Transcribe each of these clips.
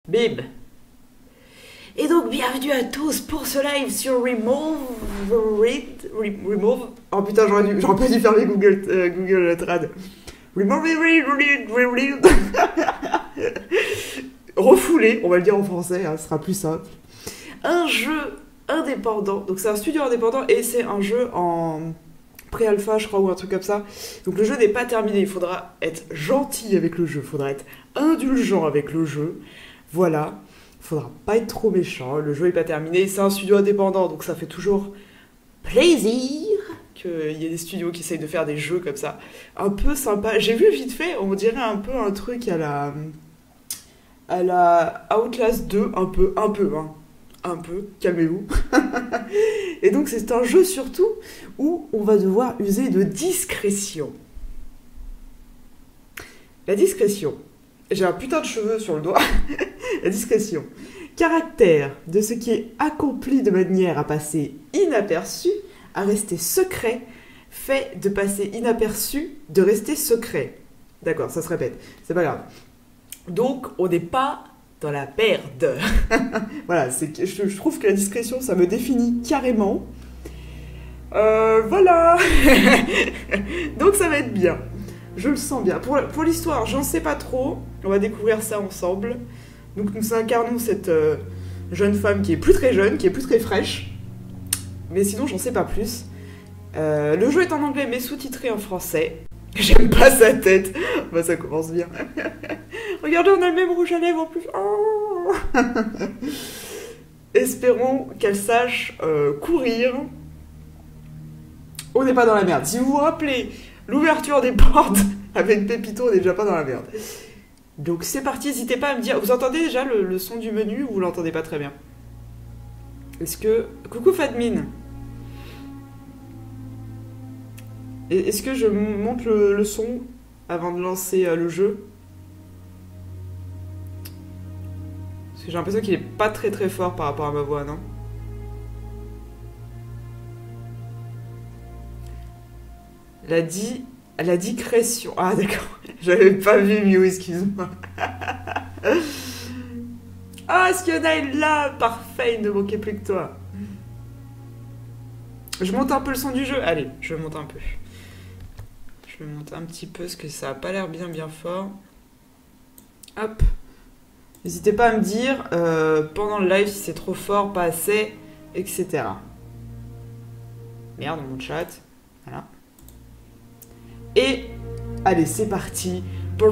Bim. Et donc bienvenue à tous pour ce live sur Remove. Remove. Oh putain, j'aurais pas dû fermer Google Trad. Remove. Refoulé, on va le dire en français, hein, ce sera plus simple. Un jeu indépendant, donc c'est un studio indépendant et c'est un jeu en pré-alpha, je crois, ou un truc comme ça. Donc le jeu n'est pas terminé, il faudra être gentil avec le jeu, il faudra être indulgent avec le jeu. Voilà, il faudra pas être trop méchant, le jeu n'est pas terminé, c'est un studio indépendant, donc ça fait toujours plaisir qu'il y ait des studios qui essayent de faire des jeux comme ça, un peu sympa. J'ai vu vite fait, on dirait un peu un truc à la Outlast 2, un peu, calmez-vous. Et donc c'est un jeu surtout où on va devoir user de discrétion. La discrétion. J'ai un putain de cheveu sur le doigt. La discrétion. Caractère de ce qui est accompli de manière à passer inaperçu, à rester secret, fait de passer inaperçu, de rester secret. D'accord, ça se répète. C'est pas grave. Donc, on n'est pas dans la merde. Voilà, je trouve que la discrétion, ça me définit carrément. Voilà. Donc, ça va être bien. Je le sens bien. Pour l'histoire, j'en sais pas trop. On va découvrir ça ensemble. Donc, nous incarnons cette jeune femme qui est plus très jeune, qui est plus très fraîche. Mais sinon, j'en sais pas plus. Le jeu est en anglais, mais sous-titré en français. J'aime pas sa tête. Bah, ça commence bien. Regardez, on a le même rouge à lèvres en plus. Oh. Espérons qu'elle sache courir. On n'est pas dans la merde. Si vous vous rappelez l'ouverture des portes avec Pépito, on n'est déjà pas dans la merde. Donc c'est parti, n'hésitez pas à me dire. Vous entendez déjà le son du menu ou vous l'entendez pas très bien? Est-ce que... Coucou Fadmin. Est-ce que je monte le son avant de lancer le jeu? Parce que j'ai l'impression qu'il est pas très très fort par rapport à ma voix, non? La discrétion. Ah d'accord, j'avais pas vu Mew, excuse-moi. Ah, est-ce qu'il y en a une là? Parfait, il ne manquait plus que toi. Je monte un peu le son du jeu. Allez, je monte un peu. Je vais monter un petit peu parce que ça a pas l'air bien fort. Hop. N'hésitez pas à me dire pendant le live si c'est trop fort, pas assez, etc. Merde, mon chat. Voilà. Et allez, c'est parti.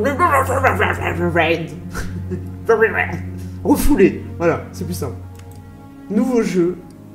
Refoulé. Voilà, c'est plus simple. Nouveau jeu.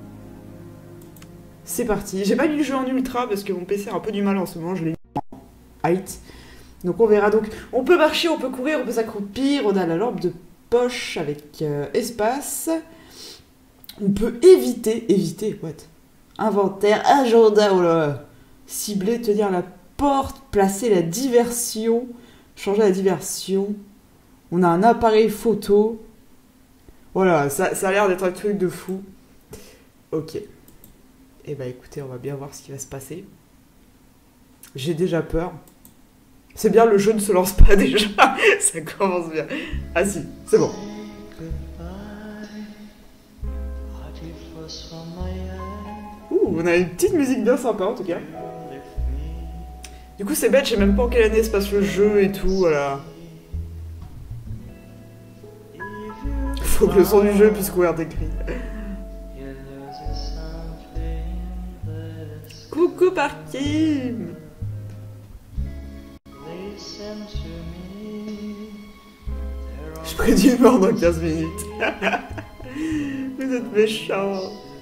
C'est parti. J'ai pas mis le jeu en ultra parce que mon PC a un peu du mal en ce moment. Je l'ai mis en height. Donc on verra. Donc on peut marcher, on peut courir, on peut s'accroupir. On a la lampe de poche avec espace. On peut éviter, what? Inventaire, agenda, oh là. Cibler, tenir la porte, placer la diversion, changer la diversion. On a un appareil photo. Voilà, ça a l'air d'être un truc de fou. Ok. Eh ben écoutez, on va bien voir ce qui va se passer. J'ai déjà peur. C'est bien, le jeu ne se lance pas déjà. Ça commence bien. Ah si, c'est bon. Ouh, on a une petite musique bien sympa en tout cas. Du coup c'est bête, je sais même pas en quelle année se passe le jeu et tout, voilà. Faut que le son du jeu puisse couvrir des cris. Coucou Parkim. Je prédis une mort dans 15 minutes. Vous êtes méchants.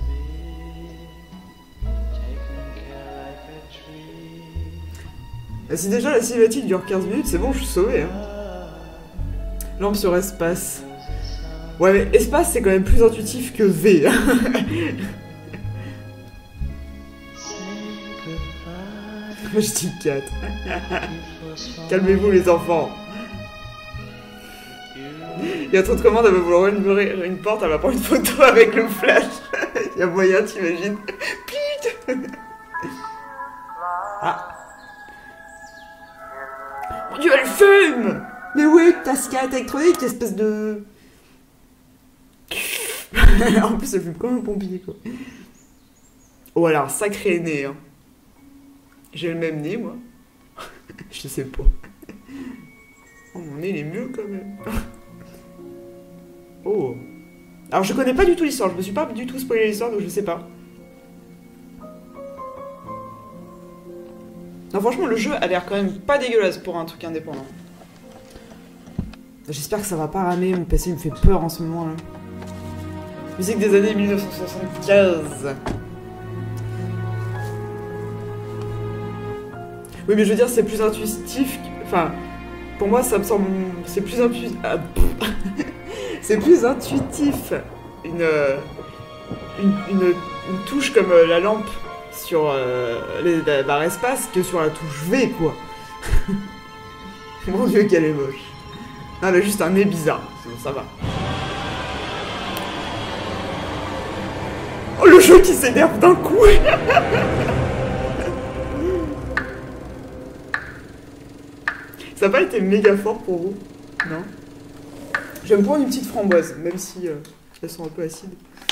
Si déjà la cinématique dure 15 minutes, c'est bon, je suis sauvé. Hein. Lampe sur espace. Ouais, mais espace, c'est quand même plus intuitif que V. Je dis 4. Calmez-vous, les enfants. Il y a trop de commandes, elle va vouloir ouvrir une porte, elle va prendre une photo avec le flash. Il y a moyen, t'imagines. Putain. Ah. Mon dieu, elle fume. Mais oui, ta cigarette électronique, espèce de En plus, elle fume comme un pompier, quoi. Oh, alors, sacré nez, hein. J'ai le même nez, moi. Je sais pas. Oh, mon nez, il est mieux, quand même. Oh. Alors, je connais pas du tout l'histoire. Je me suis pas du tout spoilé l'histoire, donc je sais pas. Non, franchement, le jeu a l'air quand même pas dégueulasse pour un truc indépendant. J'espère que ça va pas ramer. Mon PC me fait peur en ce moment, là. Musique des années 1975. Oui, mais je veux dire, c'est plus intuitif. Enfin, pour moi, ça me semble. C'est plus intuitif. Ah, c'est plus intuitif. Une touche comme la lampe sur la barre espace que sur la touche V, quoi. Mon dieu, qu'elle est moche. Non, elle a juste un nez bizarre, sinon ça va. Oh, le jeu qui s'énerve d'un coup. Ça n'a pas été méga fort pour vous? Non. Je vais me prendre une petite framboise, même si elles sont un peu acides.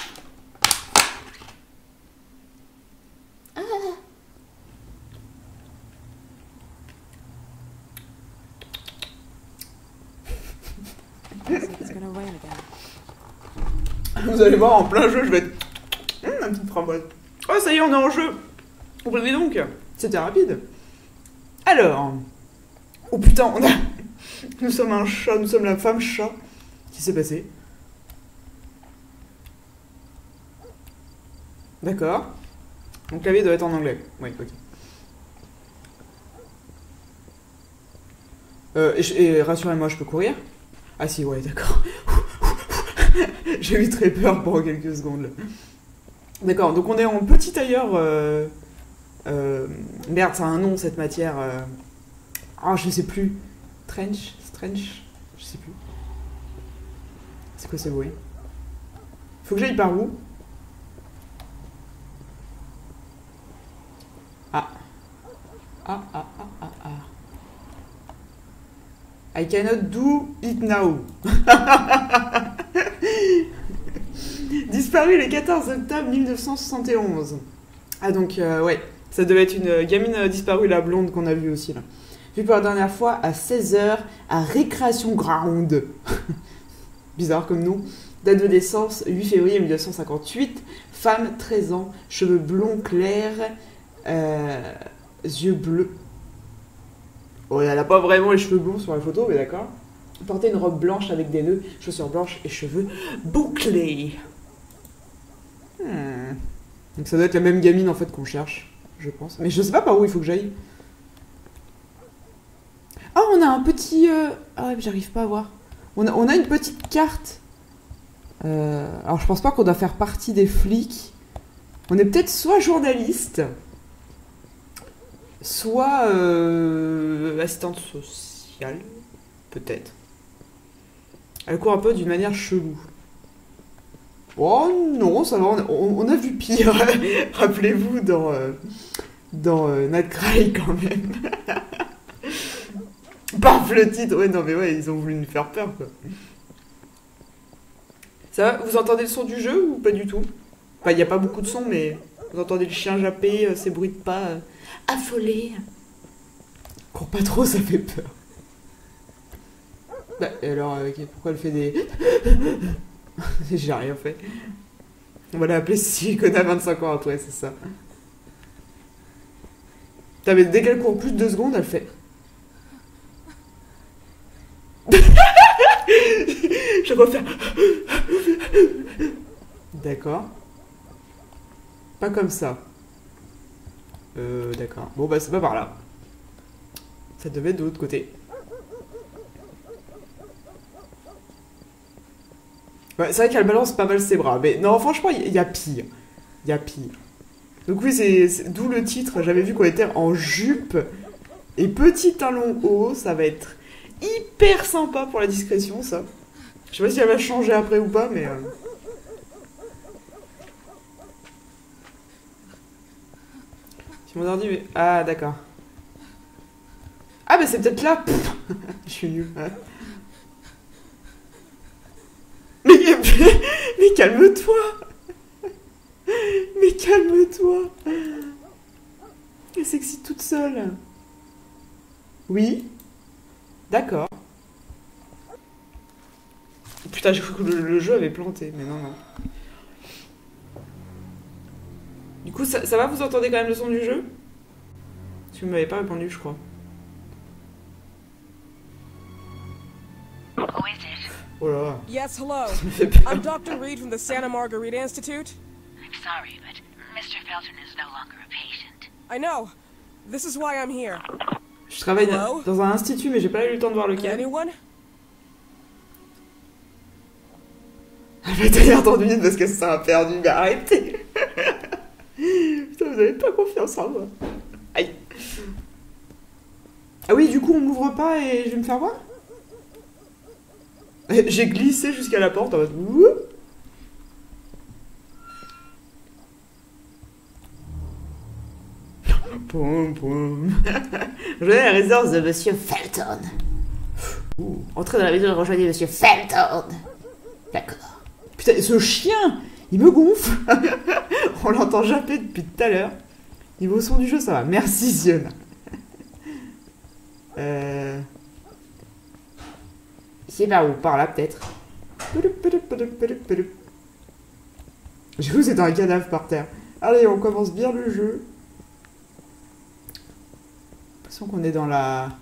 Vous allez voir, en plein jeu, je vais être... une petite framboise. Oh, ça y est, on est en jeu. Comprenez donc. C'était rapide. Alors... Oh putain, on a... Nous sommes un chat, nous sommes la femme chat. Qu'est-ce qui s'est passé? D'accord. Mon clavier doit être en anglais. Oui, ok. Et rassurez-moi, je peux courir? Ah si, ouais, d'accord. J'ai eu très peur pendant quelques secondes. D'accord, donc on est en petit tailleur... Merde, ça a un nom, cette matière... Ah, je sais plus. Trench? Je sais plus. C'est quoi ce bruit? Faut que j'aille par où? Ah. Ah. I cannot do it now. Disparu le 14 octobre 1971. Ah donc, ouais. Ça devait être une gamine disparue, la blonde qu'on a vue aussi, là. Vue pour la dernière fois à 16h à Recreation Ground. Bizarre comme nom. Date de naissance, 8 février 1958. Femme, 13 ans. Cheveux blonds clairs. Yeux bleus. Oh, elle n'a pas vraiment les cheveux blonds sur la photo, mais d'accord. Portait une robe blanche avec des nœuds, chaussures blanches et cheveux bouclés. Donc ça doit être la même gamine en fait qu'on cherche, je pense. Mais je sais pas par où il faut que j'aille. Ah, on a un petit... Ah ouais, mais j'arrive pas à voir. On a une petite carte. Alors je pense pas qu'on doit faire partie des flics. On est peut-être soit journaliste, soit assistante sociale, peut-être. Elle court un peu d'une manière chelou. Oh non, ça va, on a vu pire. Rappelez-vous dans Nightcry quand même. Paf, le titre. Ouais, non mais ouais, ils ont voulu nous faire peur, quoi. Ça va, vous entendez le son du jeu ou pas du tout? Enfin, il n'y a pas beaucoup de son, mais vous entendez le chien japper, ces bruits de pas affolés. Cours pas trop, ça fait peur. Bah, et alors, pourquoi elle fait des... J'ai rien fait. On va l'appeler Silicona 25 ans après, c'est ça. Putain, mais dès qu'elle court plus de 2 secondes, elle fait... Je vais refaire... D'accord. Pas comme ça. D'accord. Bon, bah, c'est pas par là. Ça devait être de l'autre côté. Ouais, c'est vrai qu'elle balance pas mal ses bras. Mais non, franchement, il y a pire. Il y a pire. Donc oui, c'est d'où le titre. J'avais vu qu'on était en jupe et petit talon haut. Ça va être hyper sympa pour la discrétion, ça. Je sais pas si elle va changer après ou pas, mais... Si mon ordi... Mais... Ah, d'accord. Ah, bah c'est peut-être là. Je suis nul. Ouais. Mais calme-toi. Mais calme-toi. Elle s'excite toute seule. Oui. D'accord. Putain, j'ai cru que le jeu avait planté, mais non, non. Du coup, ça va, vous entendez quand même le son du jeu? Parce que vous m'avez pas répondu, je crois. Who is it? Oh là là. Yes, hello. Ça me fait peur. I'm Dr. Reed from the Santa Margarita Institute. I'm sorry, but Mr. Felton is no longer a patient. I know. This is why I'm here. Je travaille Hello? dans un institut, mais j'ai pas eu le temps de voir lequel. Anyone? Elle va être regardée en minute parce qu'elle s'est perdue, mais arrêtez. Putain, vous avez pas confiance en moi. Aïe. Ah oui, du coup, on m'ouvre pas et je vais me faire voir. J'ai glissé jusqu'à la porte en mode... Wouh. Poum, poum. Rejoignez la résidence de Monsieur Felton. Entrez dans la maison et rejoignez Monsieur Felton. D'accord. Putain, ce chien, il me gonfle. On l'entend japper depuis tout à l'heure. Niveau son du jeu, ça va. Merci, Siona. C'est par où? Par là, peut-être. J'ai cru que c'était un cadavre par terre. Allez, on commence bien le jeu. J'ai l'impression qu'on est dans la...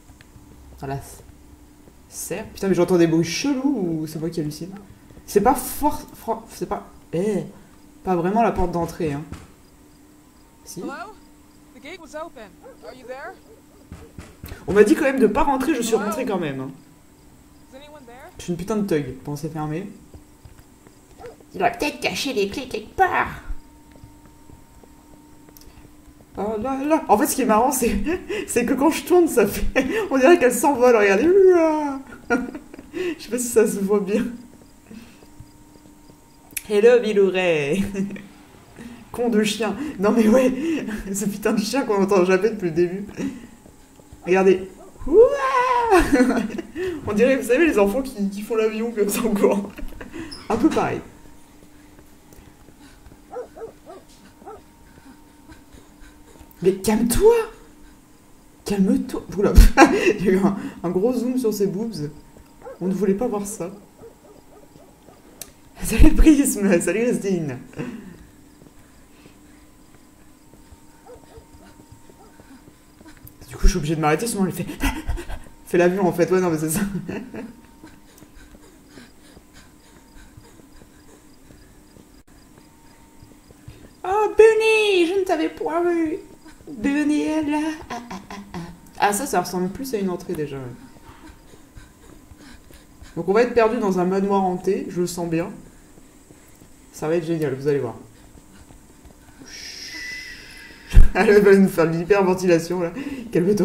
serre. Putain, mais j'entends des bruits chelous ou c'est moi qui hallucine? C'est pas fort... c'est pas... pas vraiment la porte d'entrée, hein. Si. Hello? The gate was open. Are you there? On m'a dit quand même de pas rentrer, je suis rentrée quand même. Hein. Is anyone there? Je suis une putain de thug, quand c'est fermé. Il a peut-être caché les clés quelque part. Oh là là. En fait, ce qui est marrant, c'est que quand je tourne, ça fait... On dirait qu'elle s'envole, regardez. Je sais pas si ça se voit bien. Hello, Bilouret. Con de chien. Non mais ouais, ce putain de chien qu'on entend jamais depuis le début. Regardez. Ouah. On dirait, vous savez, les enfants qui font l'avion comme ça en courant. Un peu pareil. Mais calme-toi. Calme-toi. Oula. Il y a eu un gros zoom sur ses boobs. On ne voulait pas voir ça. Salut Prisme. Salut Christine. Du coup, je suis obligée de m'arrêter, sinon elle fait... fait l'avion, en fait. Ouais, non, mais c'est ça. Oh, Bunny, je ne t'avais point vu. Bunny est là. Ah, ça ressemble plus à une entrée, déjà. Ouais. Donc, on va être perdu dans un manoir hanté. Je le sens bien. Ça va être génial, vous allez voir. Elle va nous faire de l'hyperventilation, là. Calme-toi.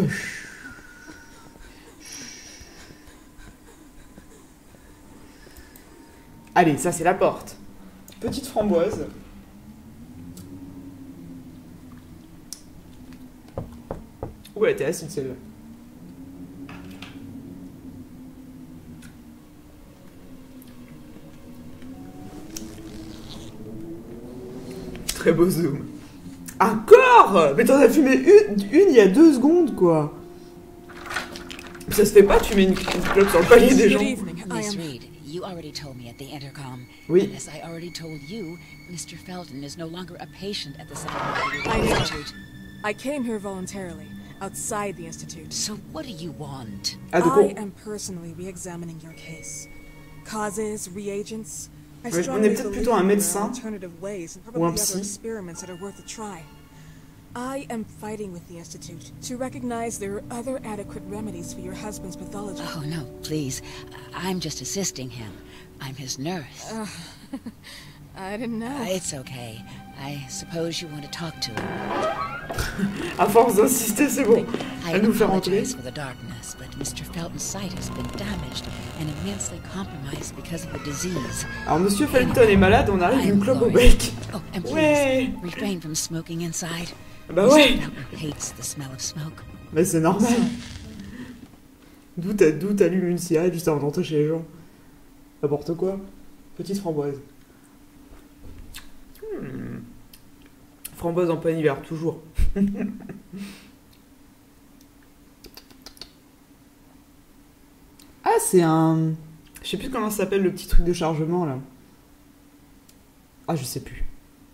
Allez, ça, c'est la porte. Petite framboise. Ouh, elle était acide, celle-là. Très beau zoom. Encore! Mais t'en as fumé une il y a 2 secondes, quoi. Ça se fait pas, tu mets une clope sur le palier des gens. Miss Reed, you already told me at the intercom. Oui. And as I already told you, Mr. Felton is no longer a patient at the Santa I Margarita know. Institute. I came here voluntarily, outside the Institute. So what do you want? Ah, donc I am personally re-examining your case. Causes, reagents. I Ouais, on strongly est peut-être believe plutôt un there are médecin alternative ways and ou un probably psy. other experiments that are worth a try. I am fighting with the Institute to recognize there are other adequate remedies for your husband's pathology. Oh, no, please. I'm just assisting him. I'm his nurse. I didn't know. It's okay. I suppose you want to talk to him. À force d'insister, c'est bon. I Elle nous fait rentrer. apologize for the darkness, but Mr. Felton's sight has been damaged and immensely compromised because of the disease. Alors, Monsieur Felton est malade, on arrive I'm une clope au Gloria. bec. Oh, and please, Ouais. refrain from smoking inside. Bah ouais. Mr. Felton hates the smell of smoke. Mais c'est normal. D'où t'allumes une cigarette juste avant d'entrer chez les gens. N'importe quoi. Petite framboise. Framboise en plein hiver, toujours. Ah, c'est un... Je sais plus comment ça s'appelle le petit truc de chargement, là. Ah, je sais plus.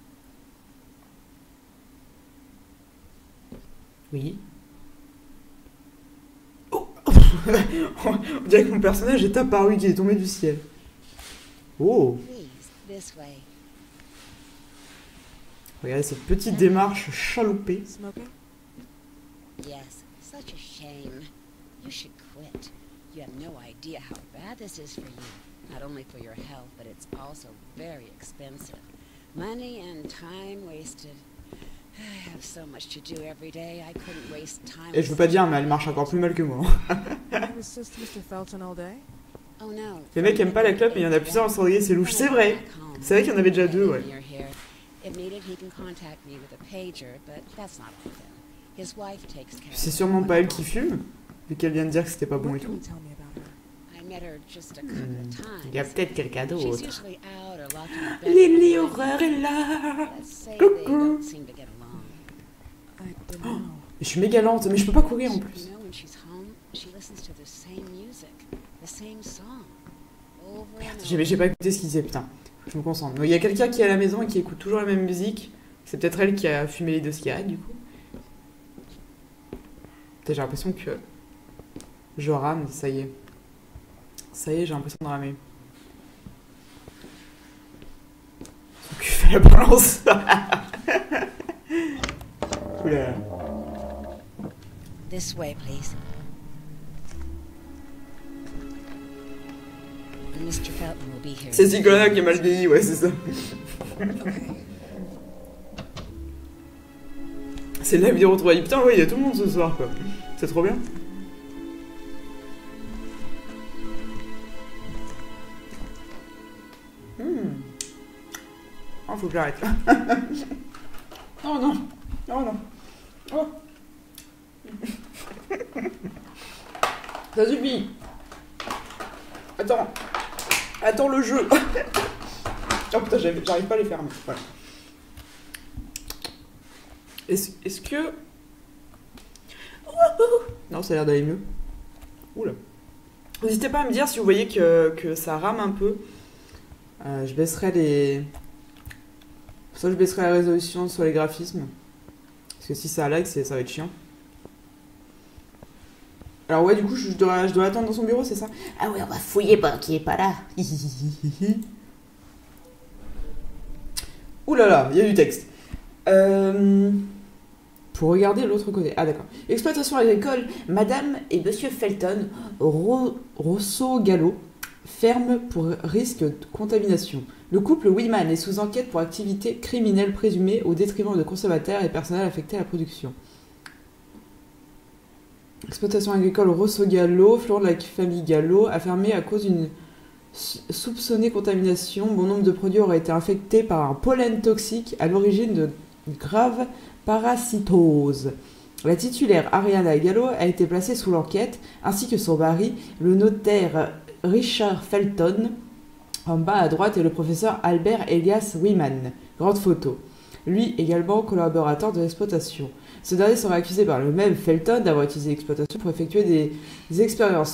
Oui. Oh. On dirait que mon personnage est apparu, qu'il est tombé du ciel. Oh. Please, this way. Regardez cette petite démarche chaloupée. Smoking? Yes, such a shame. You should quit. You have no idea how bad this is for you. Not only for your health, but it's also very expensive. Money and time wasted. I have so much to do every day. I couldn't waste time. Et je veux pas dire, mais elle marche encore plus mal que moi. You assist Mr. Felton all day? Oh no. Les mecs aiment pas la clope, mais il y en a plusieurs en cendrier, c'est louche. C'est vrai. C'est vrai qu'il y en avait déjà deux, ouais. If needed, he can contact me with a pager, but that's not often. His wife takes care of C'est sûrement pas elle qui fume, vu qu'elle vient de dire que c'était pas bon What et can tout. you tell me about her? I met her just a couple of times. Il y a peut-être quelqu'un She's d'autre. usually out or locked in her bedroom. Lily Horreur est là. Let's say they Coucou. don't seem to get along. I don't know. Je suis méga lente, mais je peux pas courir en plus. You know, when she's home, she listens to the same music, the same song, over and over. J'ai pas écouté ce qu'il disait, putain. Je me concentre. Donc, il y a quelqu'un qui est à la maison et qui écoute toujours la même musique. C'est peut-être elle qui a fumé les 2 cigarettes, du coup. Putain, j'ai l'impression que je rame, ça y est. Ça y est, j'ai l'impression de ramer. Son cul fait la balance. Oula. This way, please. And Mr. Felton will be here. C'est Zigona qui est mal vieilli, ouais, c'est ça. C'est la vidéo retrouvaille. Putain, ouais, il y a tout le monde ce soir, quoi. C'est trop bien. Oh, faut que j'arrête. Oh non. Oh non. Oh. Ça suffit. Attends. Attends le jeu. Oh putain, j'arrive pas à les fermer. Voilà. Est-ce que... Non, ça a l'air d'aller mieux. Oula. N'hésitez pas à me dire si vous voyez que ça rame un peu. Je baisserai les... Soit je baisserai la résolution sur les graphismes. Parce que si ça lag, ça va être chiant. Alors ouais, du coup, je dois attendre dans son bureau, c'est ça? Ah ouais, on va fouiller pendant qu'il est pas là. Ouh là là, il y a du texte. Pour regarder l'autre côté. Ah d'accord. Exploitation agricole, Madame et Monsieur Felton, Rosso-Gallo, ferme pour risque de contamination. Le couple Wiman est sous enquête pour activité criminelle présumée au détriment de consommateurs et personnel affecté à la production. Exploitation agricole Rosso-Gallo, fleuron de la famille Gallo, a fermé à cause d'une soupçonnée contamination. Bon nombre de produits auraient été infectés par un pollen toxique à l'origine de graves parasitoses. La titulaire Ariana Gallo a été placée sous l'enquête, ainsi que son mari, le notaire Richard Felton. En bas à droite est le professeur Albert Elias Wiman. Grande photo. Lui également collaborateur de l'exploitation. Ce dernier sera accusé par le même Felton d'avoir utilisé l'exploitation pour effectuer des expériences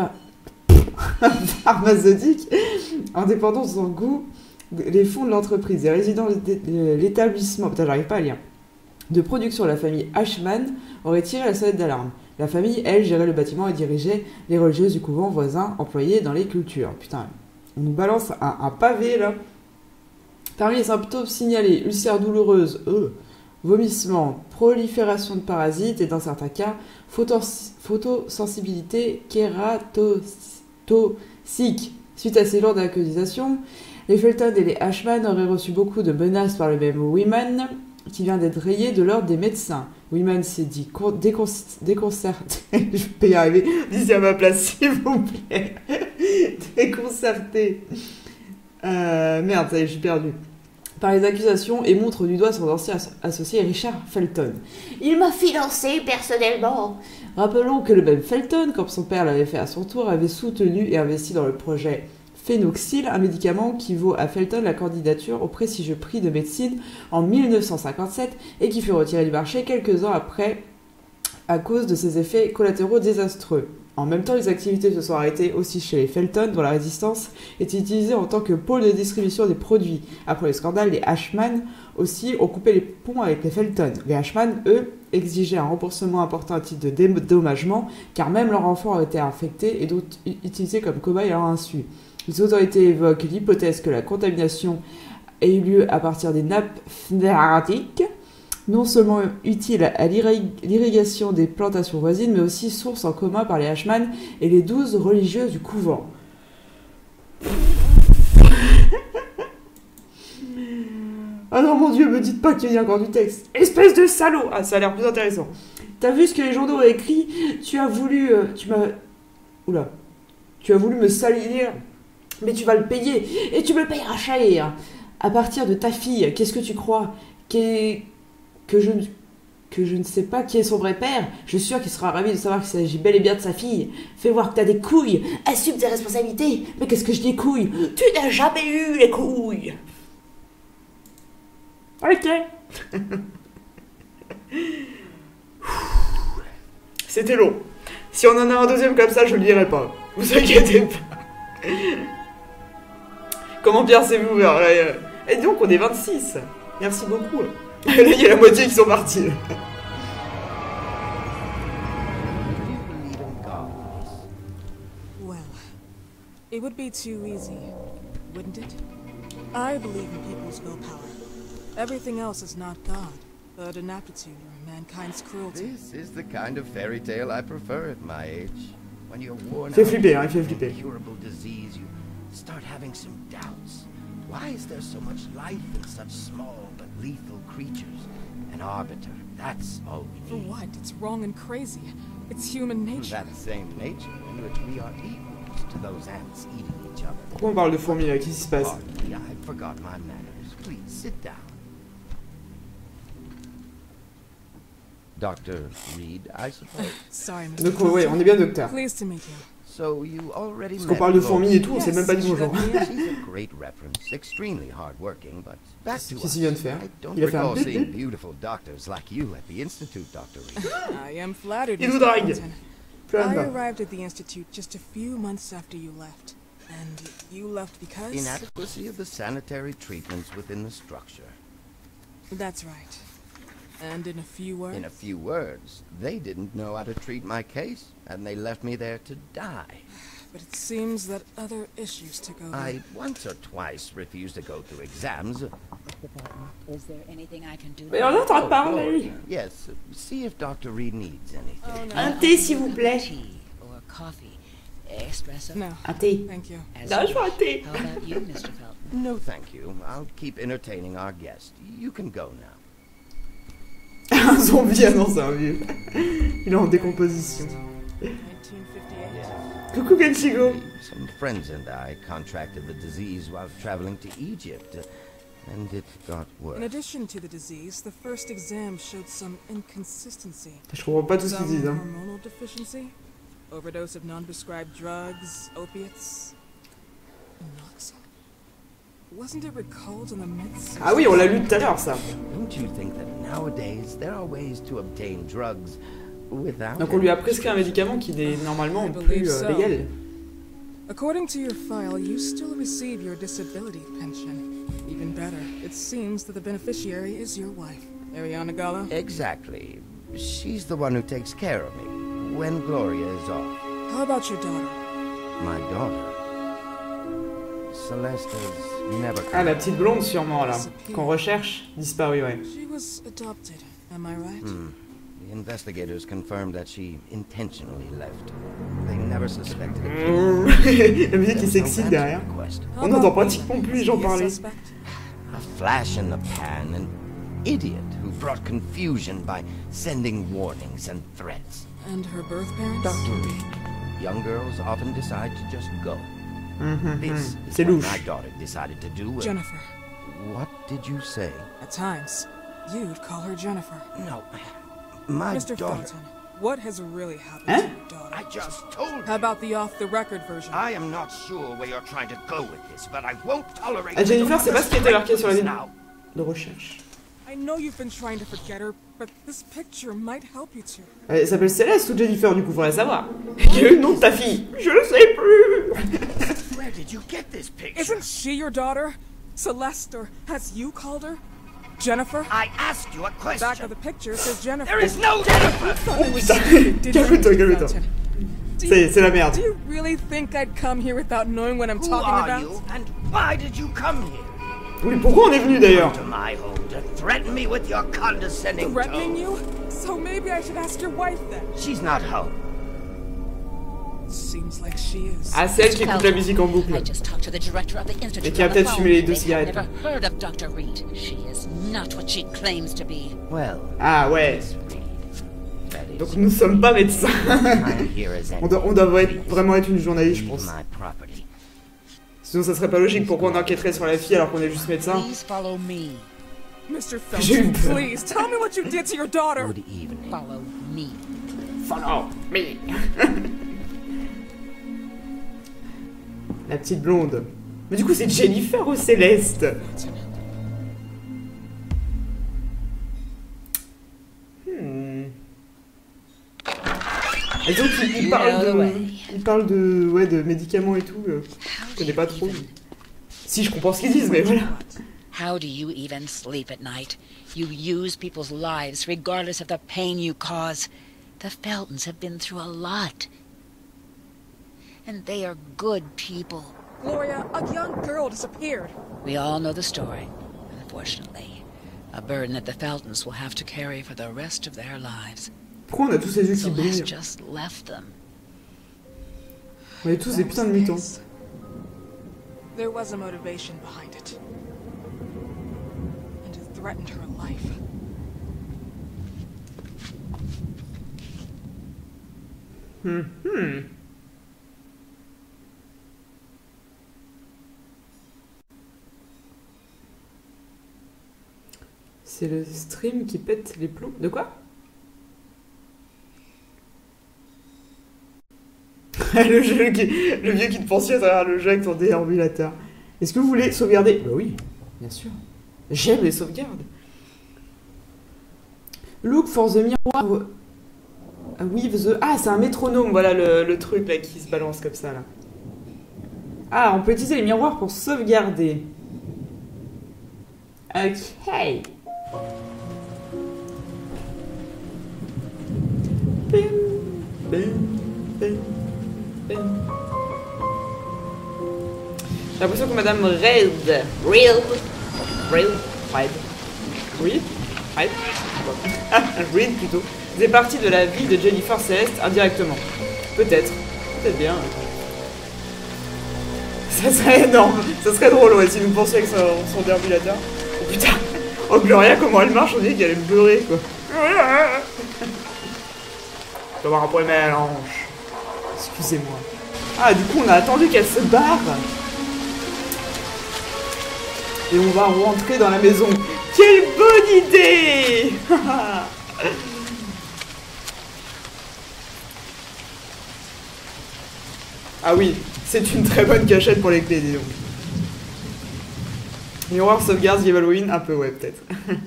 pharmaceutiques en dépendant de son goût les fonds de l'entreprise. Les résidents de l'établissement, putain j'arrive pas à lire, de production de la famille Ashman auraient tiré la sonnette d'alarme. La famille, elle, gérait le bâtiment et dirigeait les religieuses du couvent voisin employées dans les cultures. Putain, on nous balance un pavé là. Parmi les symptômes signalés, ulcère douloureuse, vomissement, prolifération de parasites et dans certains cas, photosensibilité kératosique. Suite à ces lourdes accusations, les Felton et les Ashman auraient reçu beaucoup de menaces par le même Wiman, qui vient d'être rayé de l'ordre des médecins. Wiman s'est dit déconcerté. Je peux y arriver. Dites à ma place, s'il vous plaît. Déconcerté. Merde, ça y est, je suis perdu. Par les accusations et montre du doigt son ancien associé Richard Felton. Il m'a financé personnellement. Rappelons que le même Felton, comme son père l'avait fait à son tour, avait soutenu et investi dans le projet phénoxyle, un médicament qui vaut à Felton la candidature au prestigieux prix de médecine en 1957 et qui fut retiré du marché quelques ans après à cause de ses effets collatéraux désastreux. En même temps, les activités se sont arrêtées aussi chez les Felton, dont la résistance était utilisée en tant que pôle de distribution des produits. Après le scandale, les Ashman aussi ont coupé les ponts avec les Felton. Les Ashman, eux, exigeaient un remboursement important à titre de dédommagement, car même leurs enfants ont été infectés et d'autres utilisés comme cobayes à leur insu. Les autorités évoquent l'hypothèse que la contamination ait eu lieu à partir des nappes phréatiques, non seulement utile à l'irrigation des plantations voisines, mais aussi source en commun par les Ashman et les 12 religieuses du couvent. Ah non, mon Dieu, me dites pas qu'il y a encore du texte. Espèce de salaud. Ah, ça a l'air plus intéressant. T'as vu ce que les journaux ont écrit? Tu as voulu... Oula. Tu as voulu me salir, mais tu vas le payer. Et tu me le payeras cher. À partir de ta fille, qu'est-ce que tu crois? Que je ne sais pas qui est son vrai père, je suis sûr qu'il sera ravi de savoir qu'il s'agit bel et bien de sa fille. Fais voir que t'as des couilles, assume tes responsabilités. Mais qu'est-ce que je dis couilles? Tu n'as jamais eu les couilles. Ok. C'était long. Si on en a un deuxième comme ça, je le lirai pas. Vous inquiétez pas. Comment bien c'est vous? Et donc on est 26. Merci beaucoup. Là, il y a la moitié qui sont partis. Well, it would be too easy, wouldn't it? I believe in people's willpower. Everything else is not God, but an aptitude or mankind's cruelty. This is the kind of fairy tale I prefer at my age. When you're worn Fait out flipper, hein, il fait with flipper. incurable disease, you start having some doubts. Why is there so much life in such small but lethal creatures? An arbiter, that's all we For need. what? It's wrong and crazy. It's human nature. That same nature in which we are equals to those ants eating each other. Pourquoi on parle de fourmis là? Qu'est-ce qui se passe? Pardon me, I forgot my manners. Please, sit down. Dr. Reed, I suppose. Sorry, Mr. Donc ouais, on est bien docteur. Pleased to meet you. So you already Parce met qu'on parle de Chloe. fourmis et tout, on sait Yes, même pas dit she bonjour. let me in. She's a great reference, extremely hard-working, but back to Qu'est-ce us. qu'il vient de faire? I don't Il a fait un recall bip seeing bip. beautiful doctors like you at the Institute, Dr. Reed. I am flattered, Il nous Mr. drague. Felton. Plein I de arrived at the Institute just a few months after you left. And you left because... Inadequacy of the sanitary treatments within the structure. That's right. And in a few words... In a few words, they didn't know how to treat my case, and they left me there to die. But it seems that other issues took over. I once or twice refused to go through exams. Is there anything I can do? Mais on entend Oh, parler. Gloria. Yes, see if Dr. Reed needs anything. Oh, no. Un thé s'il vous plaît. Tea or coffee, espresso. No, Un thé. thank you. As Non, you je veux un thé. How about you, Mr. Felton? No, thank you. I'll keep entertaining our guest. You can go now. Un zombie annonce un vieux. Il est en décomposition. 1958. Coucou Kenchigo. Some friends and I contracted the disease while traveling to Egypt, and it got In worse. addition to the disease, the first exam showed some inconsistency. Je comprends pas tout ce qu'ils Some disent. Hein. hormonal deficiency, overdose of non-prescribed drugs, opiates, naloxone. Wasn't it recalled in the mid-60s? Ah oui, on l'a lu tout à l'heure ça. Don't you think that nowadays there are ways to obtain drugs without... Donc on lui a any prescrit un prescription? médicament qui est normalement I plus believe so. légal. According to your file, you still receive your disability pension. Even better, it seems that the beneficiary is your wife, Ariana Gala. Exactly. She's the one who takes care of me when Gloria is off. How about your daughter? My daughter. Celeste has never Ah, la come. petite blonde sûrement là. Qu'on recherche, disparue, ouais. She was adopted, am I right? The investigators confirmed that she intentionally left. They never suspected it. La musique est sexy derrière. How On n'entend about pratiquement plus les Is gens he a parler. suspect? A flash in the pan, an idiot who brought confusion by sending warnings and threats. And her birth parents? Dr. Reed, young girls often decide to just go. This C'est is what louche. my daughter decided to do. Jennifer. What did you say? At times, you'd call her Jennifer. No, my Mr. daughter. Felton, What has really happened Hein? to your daughter? I just told How you. about the off-the-record version? I am not sure where you're trying to go with this, but I won't tolerate... Ah, Jennifer, c'est pas ce qui était marqué sur la vidéo now. de recherche. I know you've been trying to forget her, but this picture might help you to. Elle s'appelle Céleste ou Jennifer, du coup, faudrait savoir. Quel est le nom de ta fille? Je le sais plus. Where did you get this picture? Isn't she your daughter? Celeste, or as you called her? Jennifer? I asked you a Back of question. the picture says Jennifer. There is no Jennifer! Thought it was putain. you, didn't Calme-toi, you? calme-toi. Do C'est la merde. Do you really think I'd come here without knowing what I'm Who talking are about? you, and why did you come here? Oui, pourquoi on est venu d'ailleurs? To my home to threaten me with your condescending Threatening tone. you? So maybe I should ask your wife then. She's not home. Seems like she is. Ah, c'est elle qui écoute la musique en boucle. I just talked to the director of the institute. Et qui a on the peut-être phone. fumé les 2 They cigarettes. have never heard of Dr. Reed. She is not what she claims to be. Well, Ah ouais. Miss Reed, that is Donc nous sommes pas médecins. I'm here as On doit vraiment être une journaliste, je pense. my property. Sinon ça serait pas logique, pourquoi on enquêterait sur la fille alors qu'on est juste médecin? Please follow me. Mr. J'ai eu Felton, peur. please tell me what you did to your daughter. Good evening. Follow me. Follow me. La petite blonde. Mais du coup c'est Jennifer ou Céleste? Et donc il parle de ouais, de médicaments et tout. Je connais pas trop. Si, je comprends ce qu'ils disent, mais voilà. How do you even sleep at night? You use people's lives regardless of the pain you cause. The Feltons have been through a lot. And they are good people. Gloria, a young girl disappeared. We all know the story, unfortunately. A burden that the Feltons will have to carry for the rest of their lives. Pourquoi on a tous les yeux qui Celeste brillent? just left them. On est tous des putains de mutants. There was a motivation behind it. And it threatened her life. C'est le stream qui pète les plombs. De quoi? le vieux qui te poursuit à travers le jeu avec ton déambulateur. Est-ce que vous voulez sauvegarder? Bah oui, bien sûr. J'aime les sauvegardes. Look for the miroir. With the... Ah, c'est un métronome, voilà le truc là qui se balance comme ça là. Ah, on peut utiliser les miroirs pour sauvegarder. Ok. Bim, bim, bim, bim. J'ai l'impression que Madame Red, plutôt, faisait partie de la vie de Jennifer Céleste indirectement. Peut-être bien. Ça serait énorme, ça serait drôle ouais, si nous poursuit avec son déambulateur. Oh putain, oh Gloria comment elle marche, on dirait qu'elle est beurrée quoi. Je dois avoir un problème à la hanche. Excusez-moi. Ah du coup on a attendu qu'elle se barre. Et on va rentrer dans la maison. Quelle bonne idée. Ah oui, c'est une très bonne cachette pour les clés, dis donc. Miroir sauvegarde Give Halloween, un peu ouais peut-être.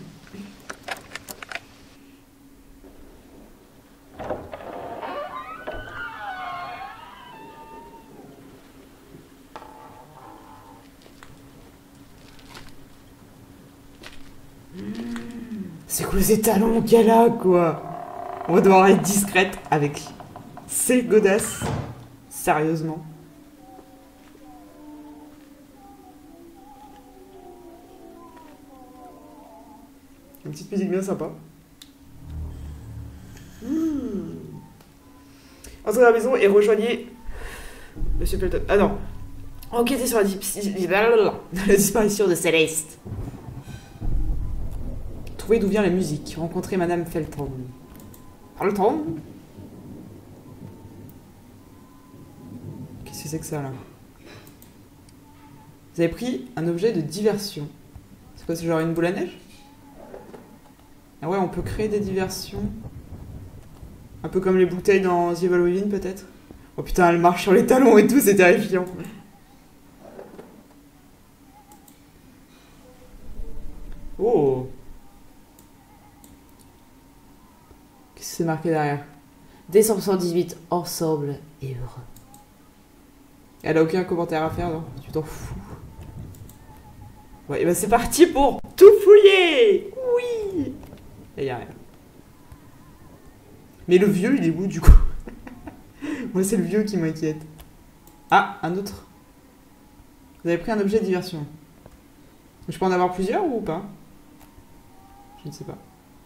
C'est quoi ces talons qu'elle a, quoi? On va devoir être discrète avec ces godasses. Sérieusement. Une petite musique bien sympa. Entrez dans la maison et rejoignez Monsieur Felton. Ah non. Enquêtez sur la disparition de Céleste. Trouvez d'où vient la musique. Rencontrez Madame Felton. Felton? Qu'est-ce que c'est que ça là? Vous avez pris un objet de diversion. C'est quoi, c'est genre une boule à neige? Ah ouais, on peut créer des diversions. Un peu comme les bouteilles dans The Evil Within, peut-être. Oh putain, elle marche sur les talons et tout, c'est terrifiant. Oh. Qu'est-ce que c'est marqué derrière? Décembre 118, ensemble et heureux. Elle a aucun commentaire à faire, non? Tu t'en fous. Ouais, et bah c'est parti pour tout fouiller. Oui. Et y a rien. Mais le vieux, il est où du coup? Moi, c'est le vieux qui m'inquiète. Ah, un autre. Vous avez pris un objet de diversion. Je peux en avoir plusieurs ou pas? Je ne sais pas.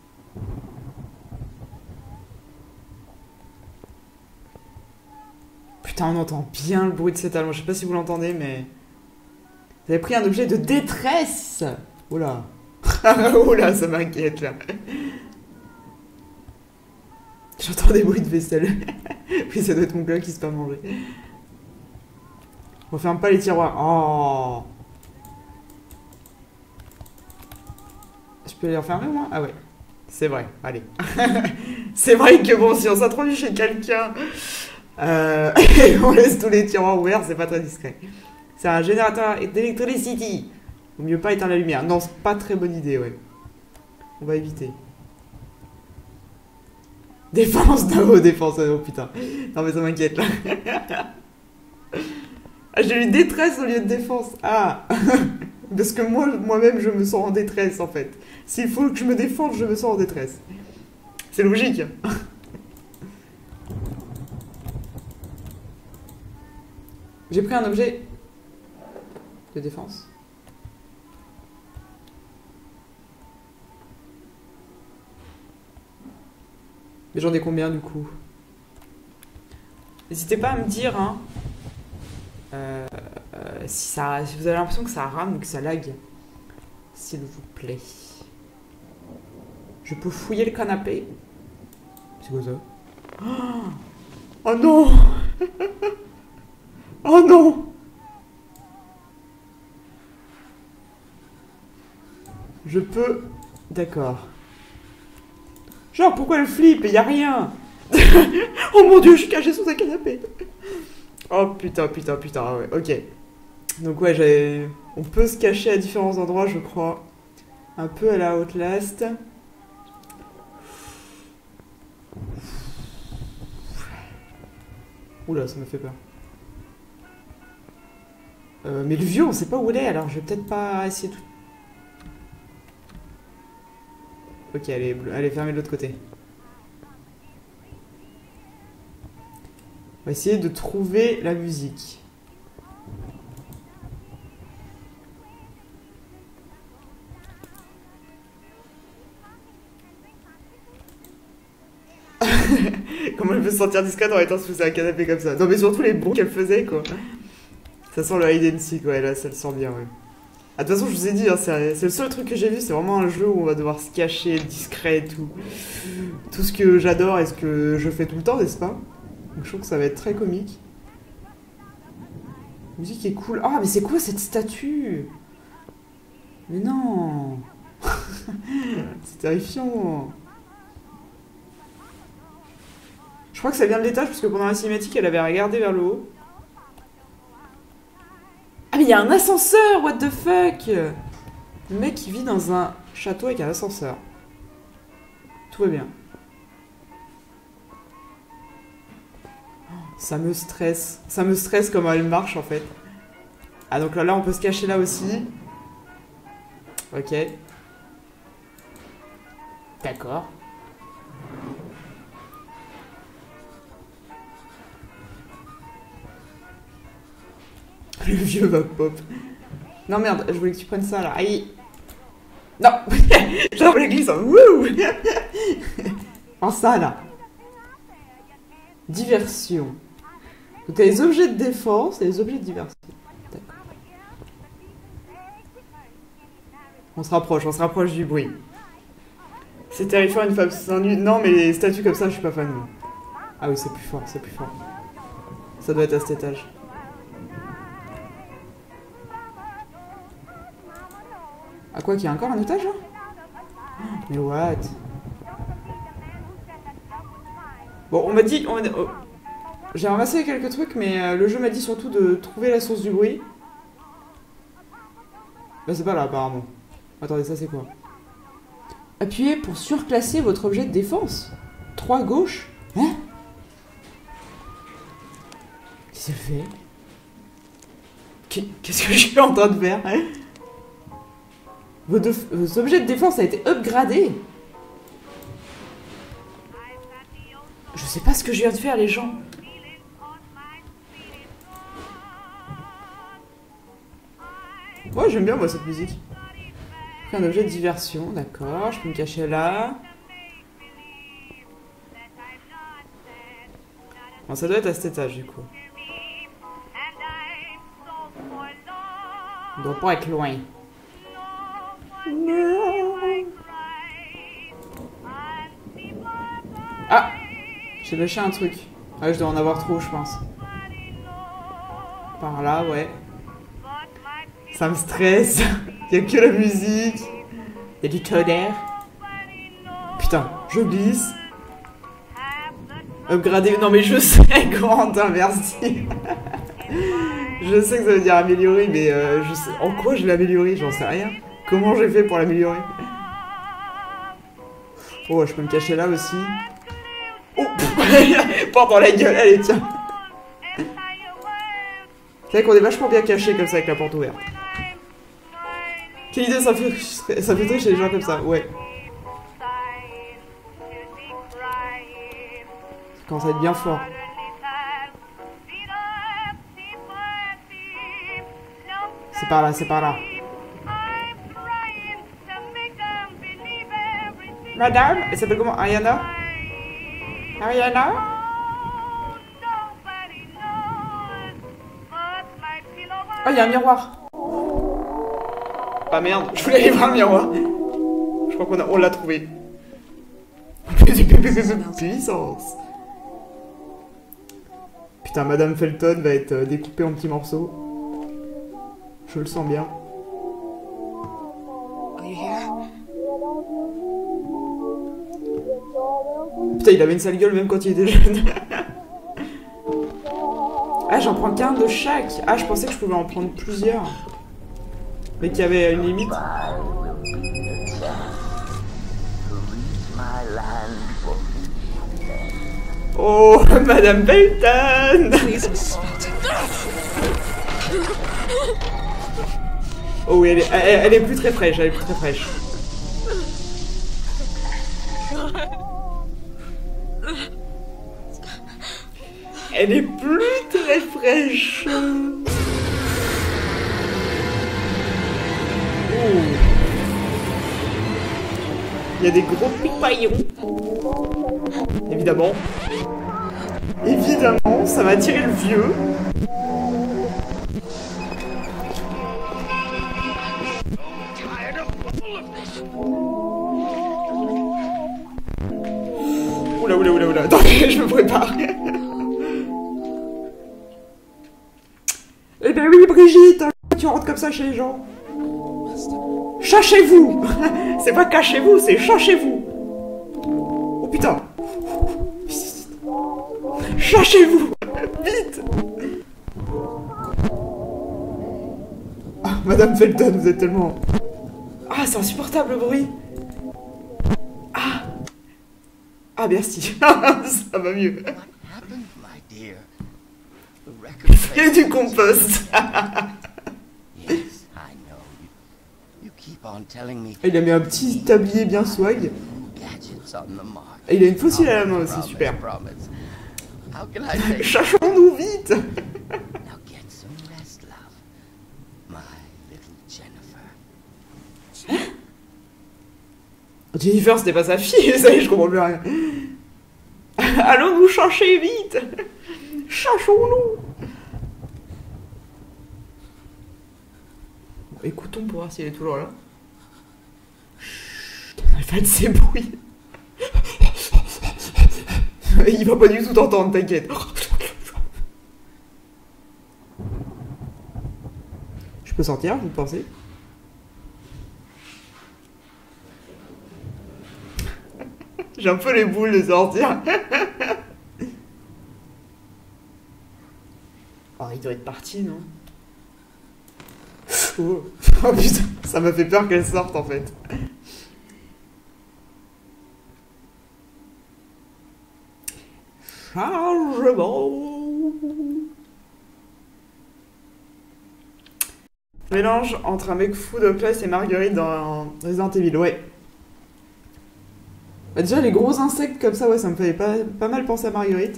Putain, on entend bien le bruit de ces talons. Je sais pas si vous l'entendez, mais... Vous avez pris un objet de détresse. Oula. Oula, ça m'inquiète, là. J'entends des bruits de vaisselle. Oui, ça doit être mon gars qui se fait manger. On ferme pas les tiroirs. Oh. Je peux les refermer, moi? Ah ouais. C'est vrai, allez. C'est vrai que bon, si on s'introduit chez quelqu'un et on laisse tous les tiroirs ouverts, c'est pas très discret. C'est un générateur d'électricité. Vaut mieux pas éteindre la lumière. Non, c'est pas très bonne idée, ouais. On va éviter. Défense, non, défense, oh putain. Non mais ça m'inquiète là. Ah, j'ai eu détresse au lieu de défense. Ah. Parce que moi-même je me sens en détresse en fait. S'il faut que je me défende, je me sens en détresse. C'est logique. J'ai pris un objet de défense. Mais j'en ai combien du coup? N'hésitez pas à me dire hein, si vous avez l'impression que ça rame ou que ça lag. S'il vous plaît. Je peux fouiller le canapé? C'est quoi ça? Oh non. Oh non. Je peux... D'accord. Genre, pourquoi le flip? Y a rien. Oh mon dieu, je suis caché sous un canapé. Oh putain, putain, putain, ouais, ok. Donc ouais, on peut se cacher à différents endroits, je crois. Un peu à la Outlast. Oula, ça me fait peur. Mais le vieux, on sait pas où il est, alors je vais peut-être pas essayer tout... Ok, elle est fermée de l'autre côté. On va essayer de trouver la musique. Comment elle peut se sentir discrète en étant sous un canapé comme ça? Non mais surtout les bons qu'elle faisait quoi. Ça sent le hide and seek, ouais, là ça le sent bien, ouais. Ah, de toute façon, je vous ai dit, hein, c'est le seul truc que j'ai vu, c'est vraiment un jeu où on va devoir se cacher, discret et tout. Tout ce que j'adore et ce que je fais tout le temps, n'est-ce pas? Donc je trouve que ça va être très comique. La musique est cool. Ah, mais c'est quoi cette statue? Mais non. C'est terrifiant. Je crois que ça vient de l'étage, parce que pendant la cinématique, elle avait regardé vers le haut. Ah mais il y a un ascenseur, what the fuck! Le mec qui vit dans un château avec un ascenseur. Tout va bien. Ça me stresse. Ça me stresse comment elle marche en fait. Ah donc là on peut se cacher là aussi. Ok. D'accord. Le vieux va pop. Non merde, je voulais que tu prennes ça là. Aïe. Non. Genre les glisse. Wouh. En ça là. Diversion. Donc t'as les objets de défense et les objets de diversion. D'accord. On se rapproche du bruit. C'est terrifiant une femme s'ennuie. Non mais les statues comme ça je suis pas fan. Ah oui c'est plus fort, c'est plus fort. Ça doit être à cet étage. Ah quoi, qu'il y a encore un étage là? Mais what? Bon, on m'a dit... oh, j'ai ramassé quelques trucs, mais le jeu m'a dit surtout de trouver la source du bruit. Bah c'est pas là, apparemment. Attendez, ça c'est quoi? Appuyez pour surclasser votre objet de défense. 3 gauche. Hein? Qu'est-ce que fait? Qu'est-ce que je suis en train de faire, hein? Vos objets de défense a été upgradé. Je sais pas ce que je viens de faire, les gens. Ouais, j'aime bien moi cette musique. Un objet de diversion, d'accord. Je peux me cacher là. Bon, ça doit être à cet étage du coup. On doit pas être loin. Ah! J'ai lâché un truc. Ah, je dois en avoir trop, je pense. Par là, ouais. Ça me stresse. Il n'y a que la musique. Il y a du tonnerre. Putain, je glisse. Upgrader. Non, mais je sais, Corentin, merci. Je sais que ça veut dire améliorer, mais je sais. En quoi je l'ai amélioré? J'en sais rien. Comment j'ai fait pour l'améliorer? Oh, je peux me cacher là aussi. Oh, porte dans la gueule, allez, tiens. C'est vrai qu'on est vachement bien caché comme ça avec la porte ouverte. Quelle idée, ça fait tricher les gens comme ça, ouais. Ça commence à être bien fort. C'est par là, c'est par là. Madame, elle s'appelle comment? Ariana? Ariana? Oh, il y a un miroir. Ah merde, je voulais aller voir le miroir. Je crois qu'on l'a trouvé. Puissance. Putain, Madame Felton va être découpée en petits morceaux. Je le sens bien. Putain, il avait une sale gueule même quand il était jeune. Ah, j'en prends qu'un de chaque. Ah, je pensais que je pouvais en prendre plusieurs. Mais qu'il y avait une limite. Oh, Madame Belton. Oh oui, elle est plus très fraîche, elle est plus très fraîche. Elle est plus très fraîche. Oh. Il y a des gros pipaillons. Évidemment. Évidemment, ça va attirer le vieux. Oula, oula, oula, oula. Attendez, je me prépare. Eh ben oui, Brigitte, tu rentres comme ça chez les gens. Cachez-vous. C'est pas cachez-vous, c'est cachez-vous. Oh putain. Cachez-vous. Vite. Ah, Madame Felton, vous êtes tellement... Ah, c'est insupportable le bruit. Ah. Ah, merci. Ça va mieux. Et du compost. Il a mis un petit tablier bien swag. Et il a une fossile à la main aussi, super. Chachons-nous vite. Hein? Jennifer, c'était pas sa fille, ça y est, je comprends plus rien. Allons nous chercher vite. Chachons-nous. Écoutons pour voir s'il est toujours là. Elle fait de ses bruits. Il va pas du tout t'entendre, t'inquiète. Je peux sortir, vous pensez? J'ai un peu les boules de sortir. Oh, il doit être parti, non? Oh. Oh putain, ça m'a fait peur qu'elle sorte en fait. Chargement. Mélange entre un mec fou de classe et Marguerite dans Resident Evil, ouais. Bah déjà les gros insectes comme ça, ouais, ça me fait pas mal penser à Marguerite.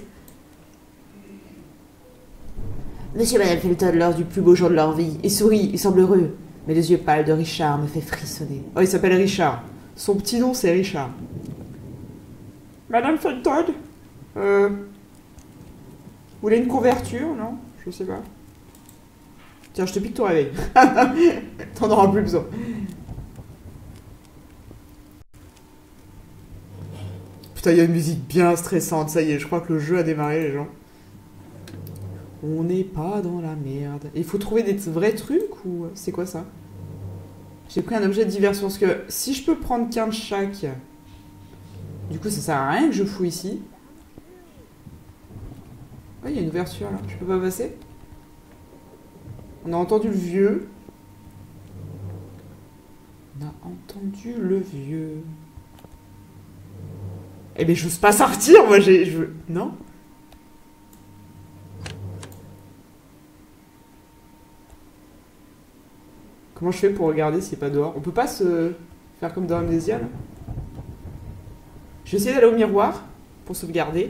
Monsieur et Madame Felton, l'heure du plus beau jour de leur vie. Il sourit, il semble heureux. Mais les yeux pâles de Richard me fait frissonner. Oh, il s'appelle Richard. Son petit nom, c'est Richard. Madame Felton, vous voulez une couverture, non? Je sais pas. Tiens, je te pique ton réveil. T'en auras plus besoin. Putain, il y a une musique bien stressante. Ça y est, je crois que le jeu a démarré, les gens. On n'est pas dans la merde. Il faut trouver des vrais trucs ou... C'est quoi ça? J'ai pris un objet de diversion. Parce que si je peux prendre qu'un de chaque... Du coup, ça sert à rien que je fouille ici. Oh, il y a une ouverture là. Je peux pas passer? On a entendu le vieux. On a entendu le vieux. Eh ben, j'ose pas sortir, moi, je veux... Non? Comment je fais pour regarder s'il n'est pas dehors? On peut pas se faire comme dans Amnesia, là? Je vais essayer d'aller au miroir pour sauvegarder.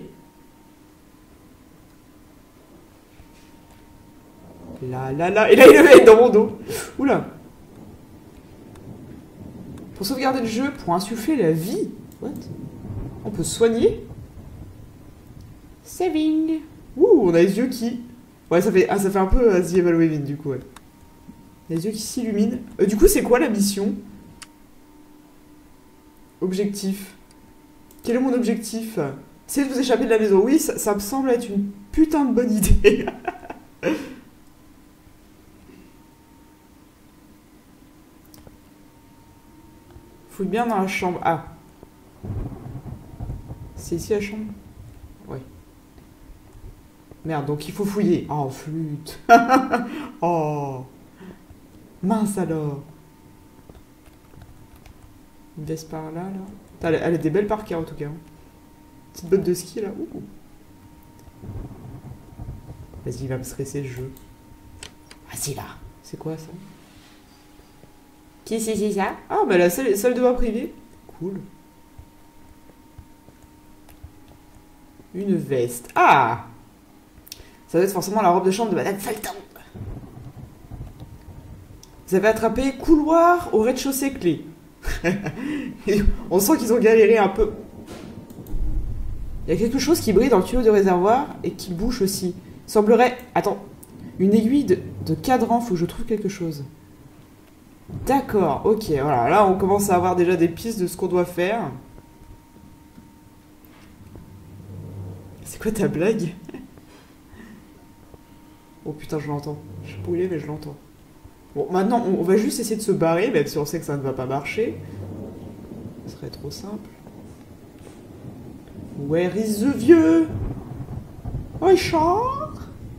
Là. Et là, il est dans mon dos. Oula. Pour sauvegarder le jeu, pour insuffler la vie. What? On peut se soigner. Saving. Ouh, on a les yeux qui... Ouais, ça fait un peu The Evil Within, du coup, ouais. Les yeux qui s'illuminent. Du coup, c'est quoi la mission? Objectif. Quel est mon objectif? C'est de vous échapper de la maison. Oui, ça me semble être une putain de bonne idée. Fouille bien dans la chambre. Ah. C'est ici la chambre? Ouais. Merde, donc il faut fouiller. Oh, flûte. Oh. Mince alors. Une veste par là, là. Elle a des belles parkas en tout cas. Petite botte de ski là. Ouh. Vas-y, il va me stresser le jeu. Vas-y là. C'est quoi ça? Qui c'est ça? Ah, bah la salle de bain privée. Cool. Une veste. Ah! Ça doit être forcément la robe de chambre de Madame Felton. Vous avez attrapé couloir au rez-de-chaussée clé. On sent qu'ils ont galéré un peu. Il y a quelque chose qui brille dans le tuyau de réservoir et qui bouge aussi. Il semblerait... Attends. Une aiguille de cadran. Faut que je trouve quelque chose. D'accord. Ok. Voilà. Là, on commence à avoir déjà des pistes de ce qu'on doit faire. C'est quoi ta blague? Oh putain, je l'entends. Je suis brûlée, mais je l'entends. Bon, maintenant, on va juste essayer de se barrer, même si on sait que ça ne va pas marcher. Ce serait trop simple. Where is the vieux? Richard?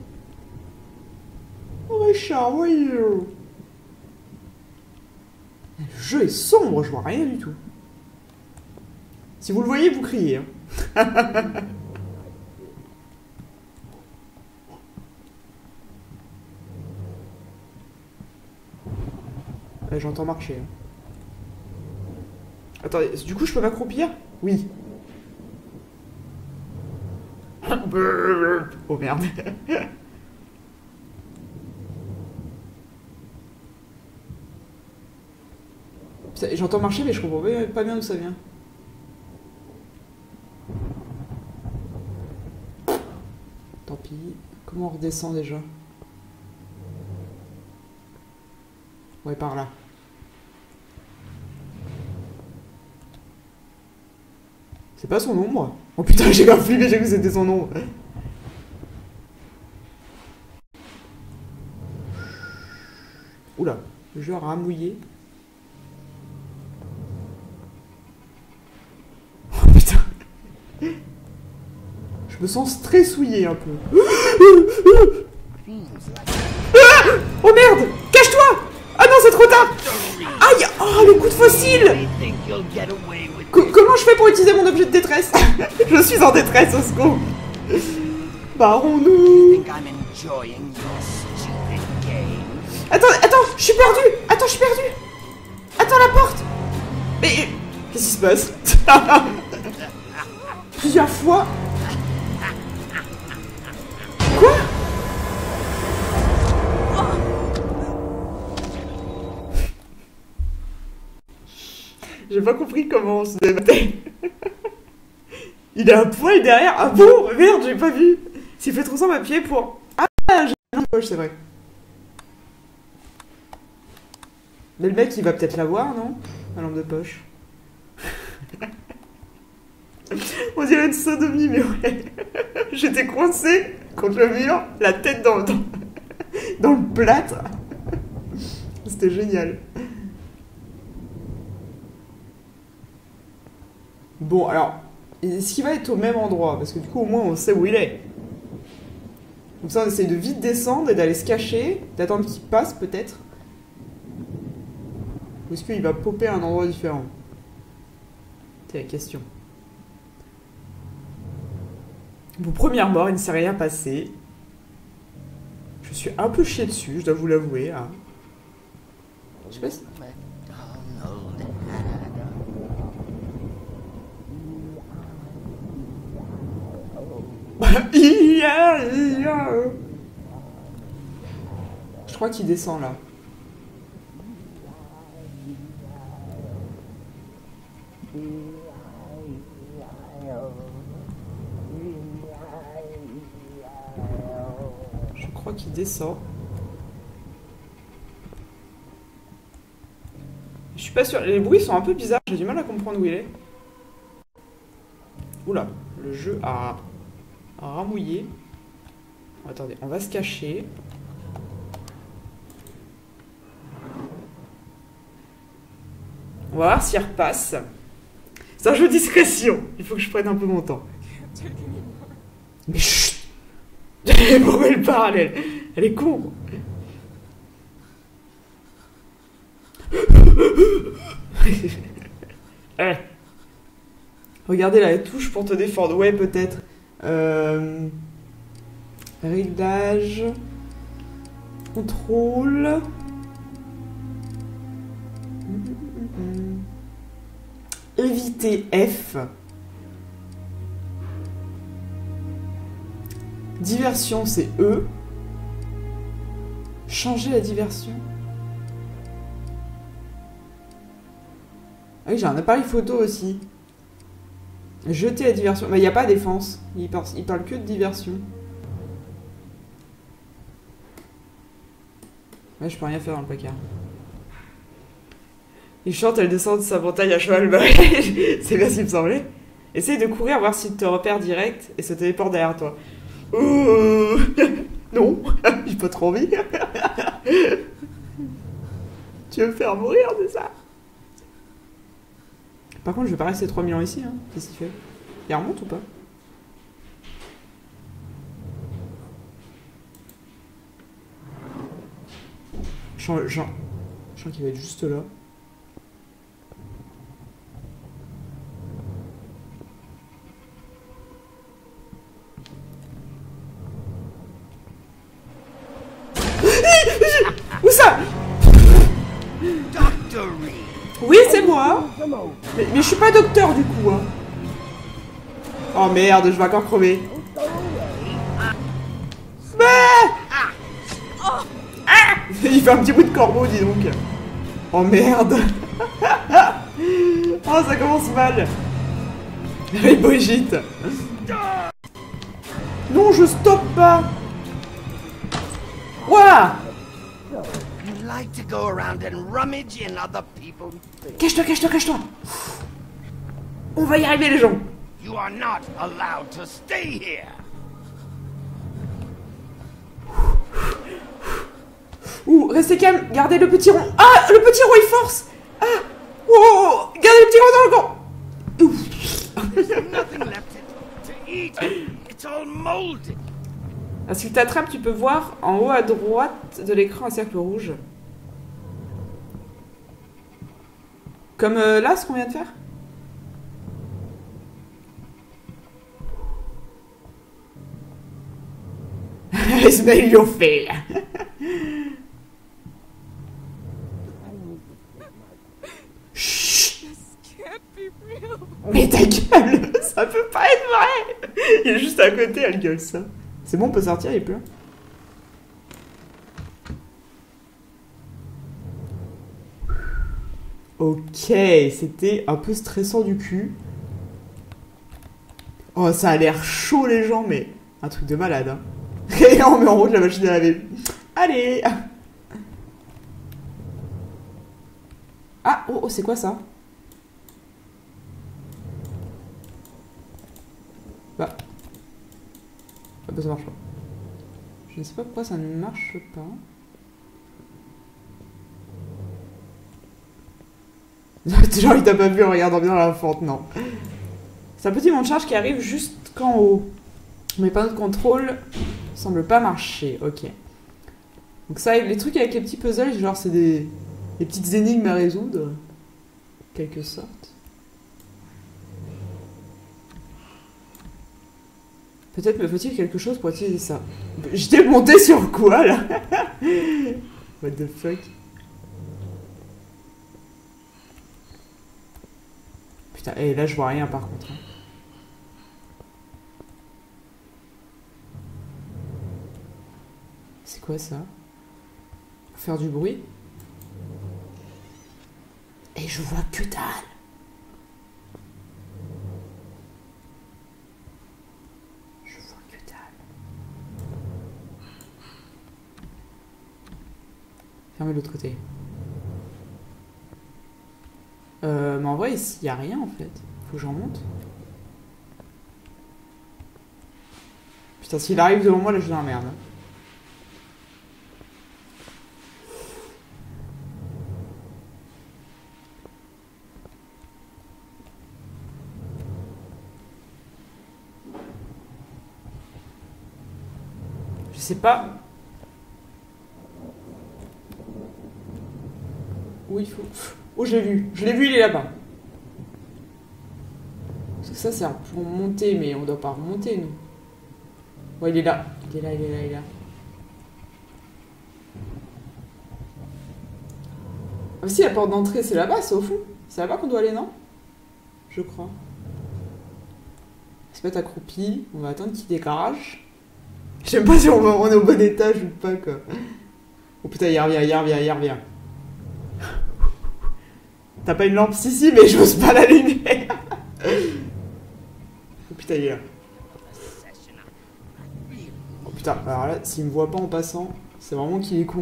Richard, where are you? Le jeu est sombre, je vois rien du tout. Si vous le voyez, vous criez. Hein. J'entends marcher. Hein. Attendez, du coup, je peux m'accroupir? Oui. Oh merde. J'entends marcher, mais je comprends pas bien d'où ça vient. Tant pis. Comment on redescend déjà? Ouais, par là. C'est pas son ombre? Oh putain, j'ai grave flippé, j'ai cru que c'était son ombre. Oula, le jeu a ramouillé. Oh putain. Je me sens stressouillé un peu. Ah! Oh merde! Cache-toi! Ah non, c'est trop tard! Aïe! Oh, le coup de fossile! Comment je fais pour utiliser mon objet de détresse? Je suis en détresse, au secours! Barrons-nous! Attends, je suis perdu! Attends, je suis perdu! Attends, la porte! Mais... Qu'est-ce qui se passe? Plusieurs fois? Quoi? J'ai pas compris comment on se débattait. Il a un poil derrière. Ah bon? Merde, j'ai pas vu. S'il fait trop ça, m'appuyer pour... Ah, j'ai une poche, c'est vrai. Mais le mec, il va peut-être l'avoir, non? La lampe de poche. On dirait une sodomie, mais ouais. J'étais coincée contre le mur, la tête dans le plâtre. C'était génial. Bon, alors, est-ce qu'il va être au même endroit? Parce que du coup, au moins, on sait où il est. Comme ça, on essaye de vite descendre et d'aller se cacher, d'attendre qu'il passe, peut-être. Ou est-ce qu'il va popper à un endroit différent? C'est la question. Bon, première mort, il ne s'est rien passé. Je suis un peu chié dessus, je dois vous l'avouer. Hein. Je sais pas si... Je crois qu'il descend là. Je crois qu'il descend. Je suis pas sûre. Les bruits sont un peu bizarres. J'ai du mal à comprendre où il est. Oula, le jeu a ramouillé. Attendez, on va se cacher. On va voir s'il repasse. C'est un jeu de discrétion. Il faut que je prenne un peu mon temps. Mais chut! Pourquoi le parallèle? Elle est con. Regardez là, la touche pour te défendre. Ouais, peut-être. Réglage. Contrôle. Éviter F. Diversion, c'est E. Changer la diversion. Ah oui, j'ai un appareil photo aussi. Jeter la diversion. Mais il n'y a pas défense. Il parle que de diversion. Ouais, je peux rien faire dans le placard. Il chante, elle descend de sa montagne à cheval. Bah, c'est bien ce qu'il me semblait. Essaye de courir, voir s'il te repère direct et se téléporte derrière toi. Non, j'ai pas trop envie. Tu veux me faire mourir, c'est ça? Par contre, je vais pas rester 3000 ans ici. Hein. Qu'est-ce qu'il fait? Il remonte ou pas? Je sens qu'il va être juste là. Où ça? Oui, c'est moi. Mais je suis pas docteur du coup. Hein. Oh merde, je vais encore crever. Il fait un petit bout de corbeau, dis donc. Oh merde. Oh, ça commence mal. Les Brigitte. Non, je stoppe pas. Ouah. Cache-toi, cache-toi, cache-toi. On va y arriver, les gens. You are not allowed to stay here. Ouh, restez calme, gardez le petit rond. Ah, le petit rond, il force. Ah, oh, gardez le petit rond dans le camp. There's nothing left to eat. It's all molded. Ah, s'il t'attrape, tu peux voir en haut à droite de l'écran un cercle rouge. Comme là, ce qu'on vient de faire. I smell your fear. Chut. Mais ta gueule, ça peut pas être vrai. Il est juste à côté, elle gueule ça. C'est bon, on peut sortir, il pleut. Ok, c'était un peu stressant du cul. Oh, ça a l'air chaud les gens, mais un truc de malade. Hein. Et on met en route la machine à laver. Allez. Ah, oh, c'est quoi ça? Bah. Ah bah ça marche pas. Je ne sais pas pourquoi ça ne marche pas. Genre il t'a pas vu en regardant bien la fente, non. C'est un petit moment de charge qui arrive jusqu'en haut. Mais pas de contrôle semble pas marcher, ok. Donc ça, les trucs avec les petits puzzles, genre c'est des petites énigmes à résoudre. Quelque sorte. Peut-être me faut-il quelque chose pour utiliser ça. Je t'ai monté sur quoi là? What the fuck? Putain, et là je vois rien par contre. C'est quoi ça? Pour faire du bruit? Et je vois que dalle! Je vois que dalle. Fermez l'autre côté. Mais en vrai, ici, il n'y a rien en fait. Faut que j'en monte. Putain, s'il arrive devant moi, là, je suis dans la merde. Je sais pas. Où il faut. Oh, je l'ai vu, il est là-bas. Parce que ça, c'est pour monter, mais on doit pas remonter, nous. Ouais, il est là. Il est là, il est là, il est là. Ah, si, la porte d'entrée, c'est là-bas, c'est au fond. C'est là-bas qu'on doit aller, non? Je crois. Se mettre accroupi. On va attendre qu'il dégage. Je sais pas si on est au bon étage ou pas, quoi. Oh putain, il revient, il revient, il revient. T'as pas une lampe? Si, mais j'ose pas l'allumer. Oh putain, il est là. Oh putain, alors là, s'il me voit pas en passant, c'est vraiment qu'il est con.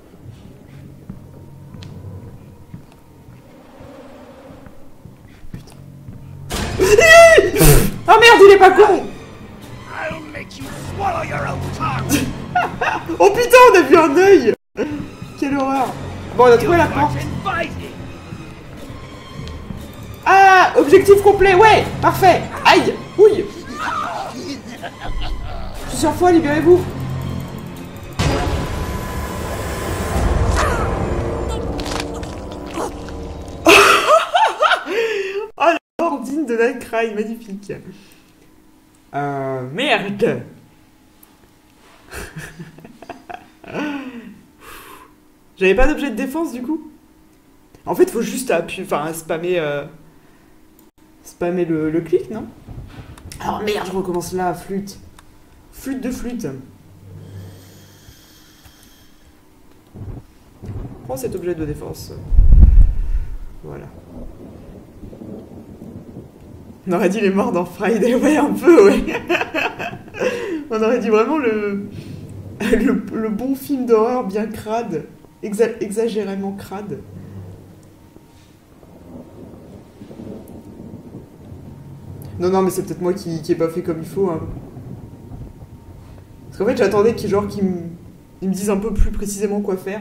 Putain. Ah merde, il est pas con. Oh putain, on a vu un œil. Quelle horreur. Bon, on a trouvé la porte. Ah, objectif complet, ouais, parfait. Aïe, ouille. Plusieurs fois, libérez-vous. Oh, la mort digne de Nightcry, magnifique. Merde. J'avais pas d'objet de défense du coup. En fait, faut juste appuyer, enfin spammer le clic, non? Oh merde, je recommence là, flûte. Flûte de flûte. Prends cet objet de défense. Voilà. On aurait dit les morts dans Friday, ouais, un peu, ouais. On aurait dit vraiment le bon film d'horreur bien crade. Exagérément crade. Non, mais c'est peut-être moi qui ai pas fait comme il faut. Hein. Parce qu'en fait, j'attendais qu'ils me disent un peu plus précisément quoi faire.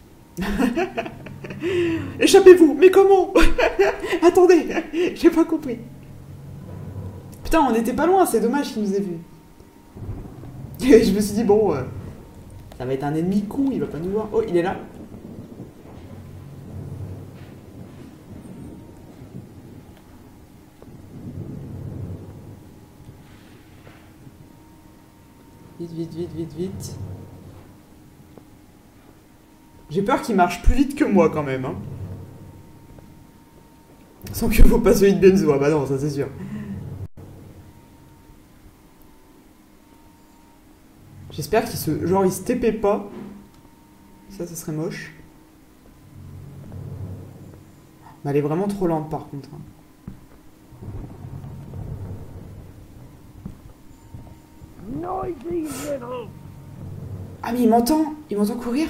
Échappez-vous. Mais comment? Attendez, j'ai pas compris. Putain, on était pas loin, c'est dommage qu'ils nous aient vus. Et je me suis dit, bon, ça va être un ennemi con, il va pas nous voir. Oh, il est là. Vite, vite, vite, vite, vite. J'ai peur qu'il marche plus vite que moi quand même. Hein. Sans que vous passiez de Benzo. Ah bah non, ça c'est sûr. J'espère qu'il se... Genre il se TP pas. Ça serait moche. Mais elle est vraiment trop lente par contre. Hein. Ah mais il m'entend. Il m'entend courir.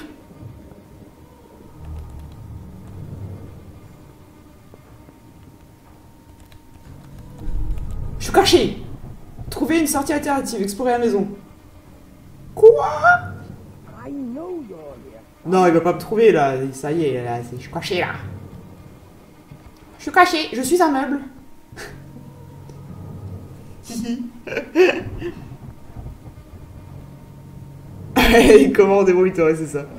Je suis caché. Trouver une sortie alternative. Explorer la maison. Quoi? Non, il va pas me trouver là. Ça y est, là, je suis caché là. Je suis caché. Je suis un meuble. Comment on débrouille-toi, c'est ça.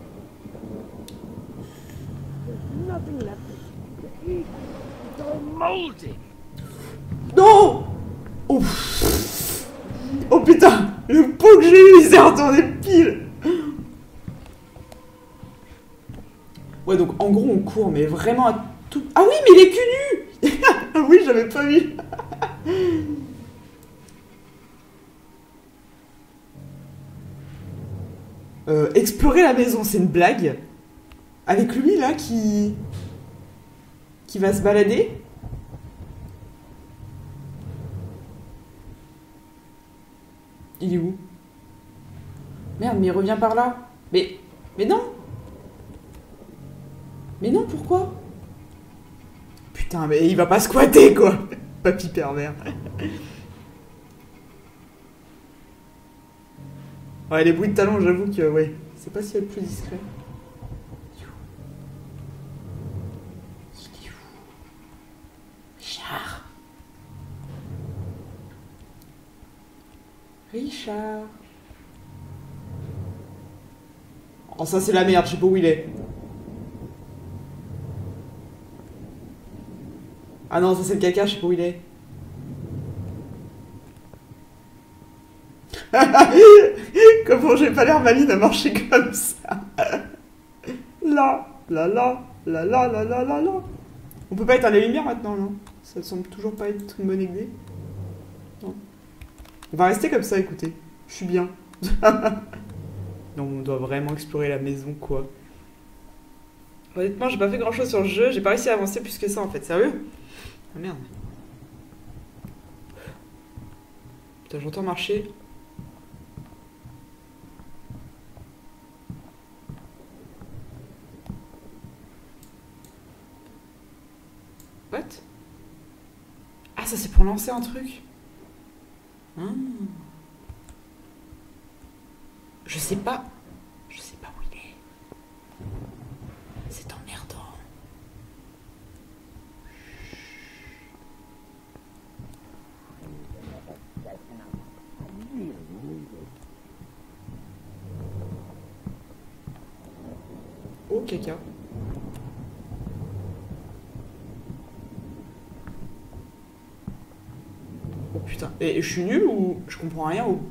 Non! Oh. Oh putain! Le pot que j'ai eu, il s'est retourné pile! Ouais, donc en gros, on court, mais vraiment à tout... Ah oui, mais il est cul nu! Ah oui, j'avais pas vu! Explorer la maison, c'est une blague? Avec lui, là, qui va se balader? Il est où? Merde, mais il revient par là. Mais non! Mais non, pourquoi? Putain, mais il va pas squatter, quoi! Papy pervers. Ouais, les bruits de talons, j'avoue que, ouais, c'est pas si le plus discret. Il est où? Richard. Richard. Oh, ça c'est la merde, je sais pas où il est. Ah non, ça c'est le caca, je sais pas où il est. Comment j'ai pas l'air maline à marcher comme ça. Là, là, là, là, là, là, là, là, là. On peut pas éteindre les lumières maintenant, non? Ça semble toujours pas être une bonne idée. Non. On va rester comme ça, écoutez. Je suis bien. Non, on doit vraiment explorer la maison, quoi. Honnêtement, j'ai pas fait grand chose sur le jeu. J'ai pas réussi à avancer plus que ça, en fait. Sérieux? Ah merde. Putain, j'entends marcher. What? Ah, ça c'est pour lancer un truc. Ah. Je sais pas. Je sais pas où il est. C'est emmerdant. Oh, caca. Oh putain. Et je suis nul ou je comprends rien ou...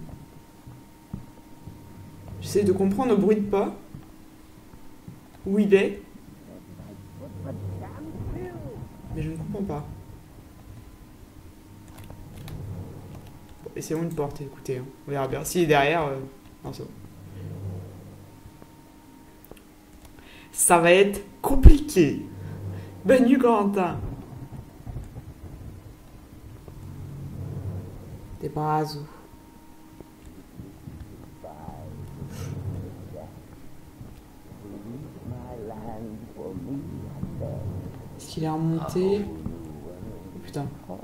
J'essaie de comprendre au bruit de pas. Où il est. Mais je ne comprends pas. Bon, essayons une porte, écoutez. Hein. On verra bien. S'il est derrière... Non, c'est bon. Ça va être compliqué. Bonne nuit, Corentin. Des bras où? Est-ce qu'il est remonté? Oh, putain.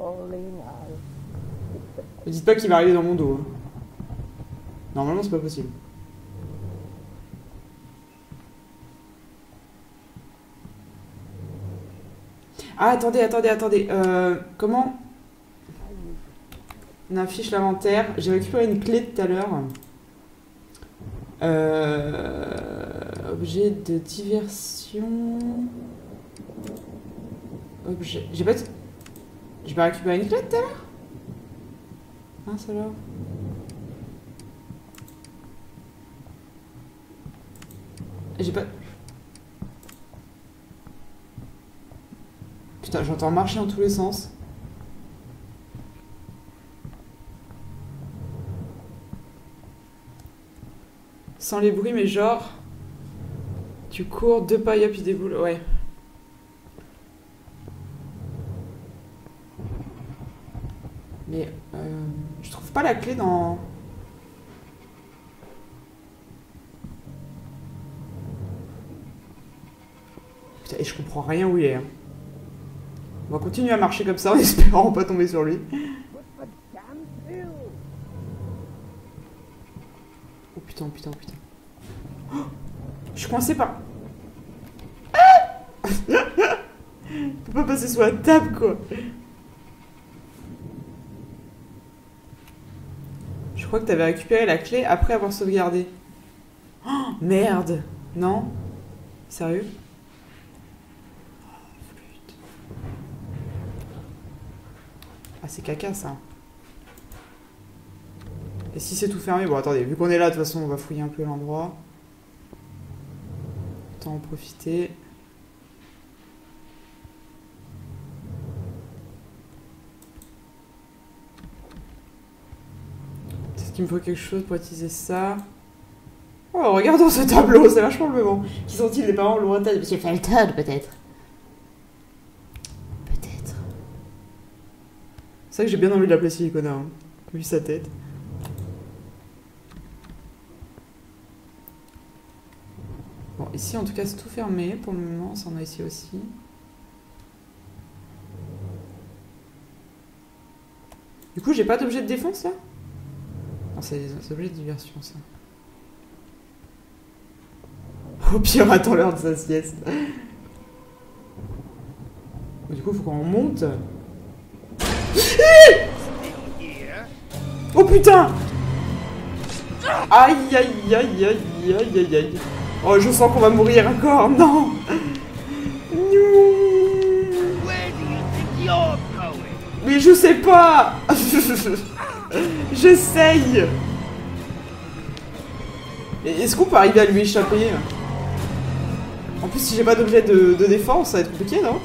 Ne dites pas qu'il va arriver dans mon dos. Hein. Normalement, c'est pas possible. Ah, attendez. Comment on affiche l'inventaire? J'ai récupéré une clé tout à l'heure. Objet de diversion... Objet... J'ai pas récupéré une clé tout à l'heure? Mince alors. J'ai pas... Putain, j'entends marcher dans tous les sens. Sans les bruits, mais genre... Tu cours, 2 pas, hop, il déboule. Ouais. Mais... je trouve pas la clé dans... Putain, et je comprends rien où il est. Hein. On va continuer à marcher comme ça en espérant pas tomber sur lui. Oh putain, putain, putain. Oh, je suis coincée par... Ah je peux pas passer sous la table, quoi. Je crois que t'avais récupéré la clé après avoir sauvegardé. Oh, merde. Non? Sérieux? Ah, c'est caca, ça. Et si c'est tout fermé? Bon, attendez, vu qu'on est là, de toute façon, on va fouiller un peu l'endroit. Autant en profiter. Est-ce qu'il me faut quelque chose pour utiliser ça? Oh, regardons ce tableau, c'est vachement le moment. Qui sont-ils les parents lointains? Monsieur Felton, peut-être? C'est vrai que j'ai bien envie de l'appeler Silicona, hein, vu sa tête. Bon, ici en tout cas c'est tout fermé pour le moment, ça en a ici aussi. Du coup j'ai pas d'objet de défense là? Non, c'est des objets de diversion ça. Au pire, attends l'heure de sa sieste. Du coup faut qu'on monte. Oh putain! Aïe aïe aïe aïe aïe aïe aïe. Oh, je sens qu'on va mourir encore. Non! Mais je sais pas. J'essaye. Est-ce qu'on peut arriver à lui échapper? En plus, si j'ai pas d'objet de défense, ça va être compliqué, non?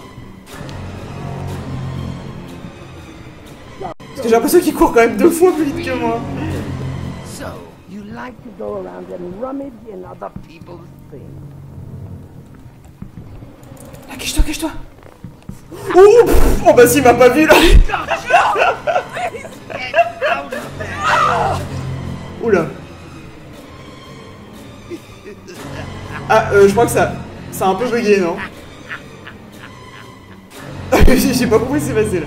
Parce que j'ai l'impression qu'il court quand même 2 fois plus vite que moi. So, you like to go around and rummage in other people's things. Ah, cache-toi, cache-toi. Oh, pff, oh bah s'il m'a pas vu là. Oula. Ah, je crois que ça a un peu bugué, non? J'ai pas compris ce qui s'est passé là.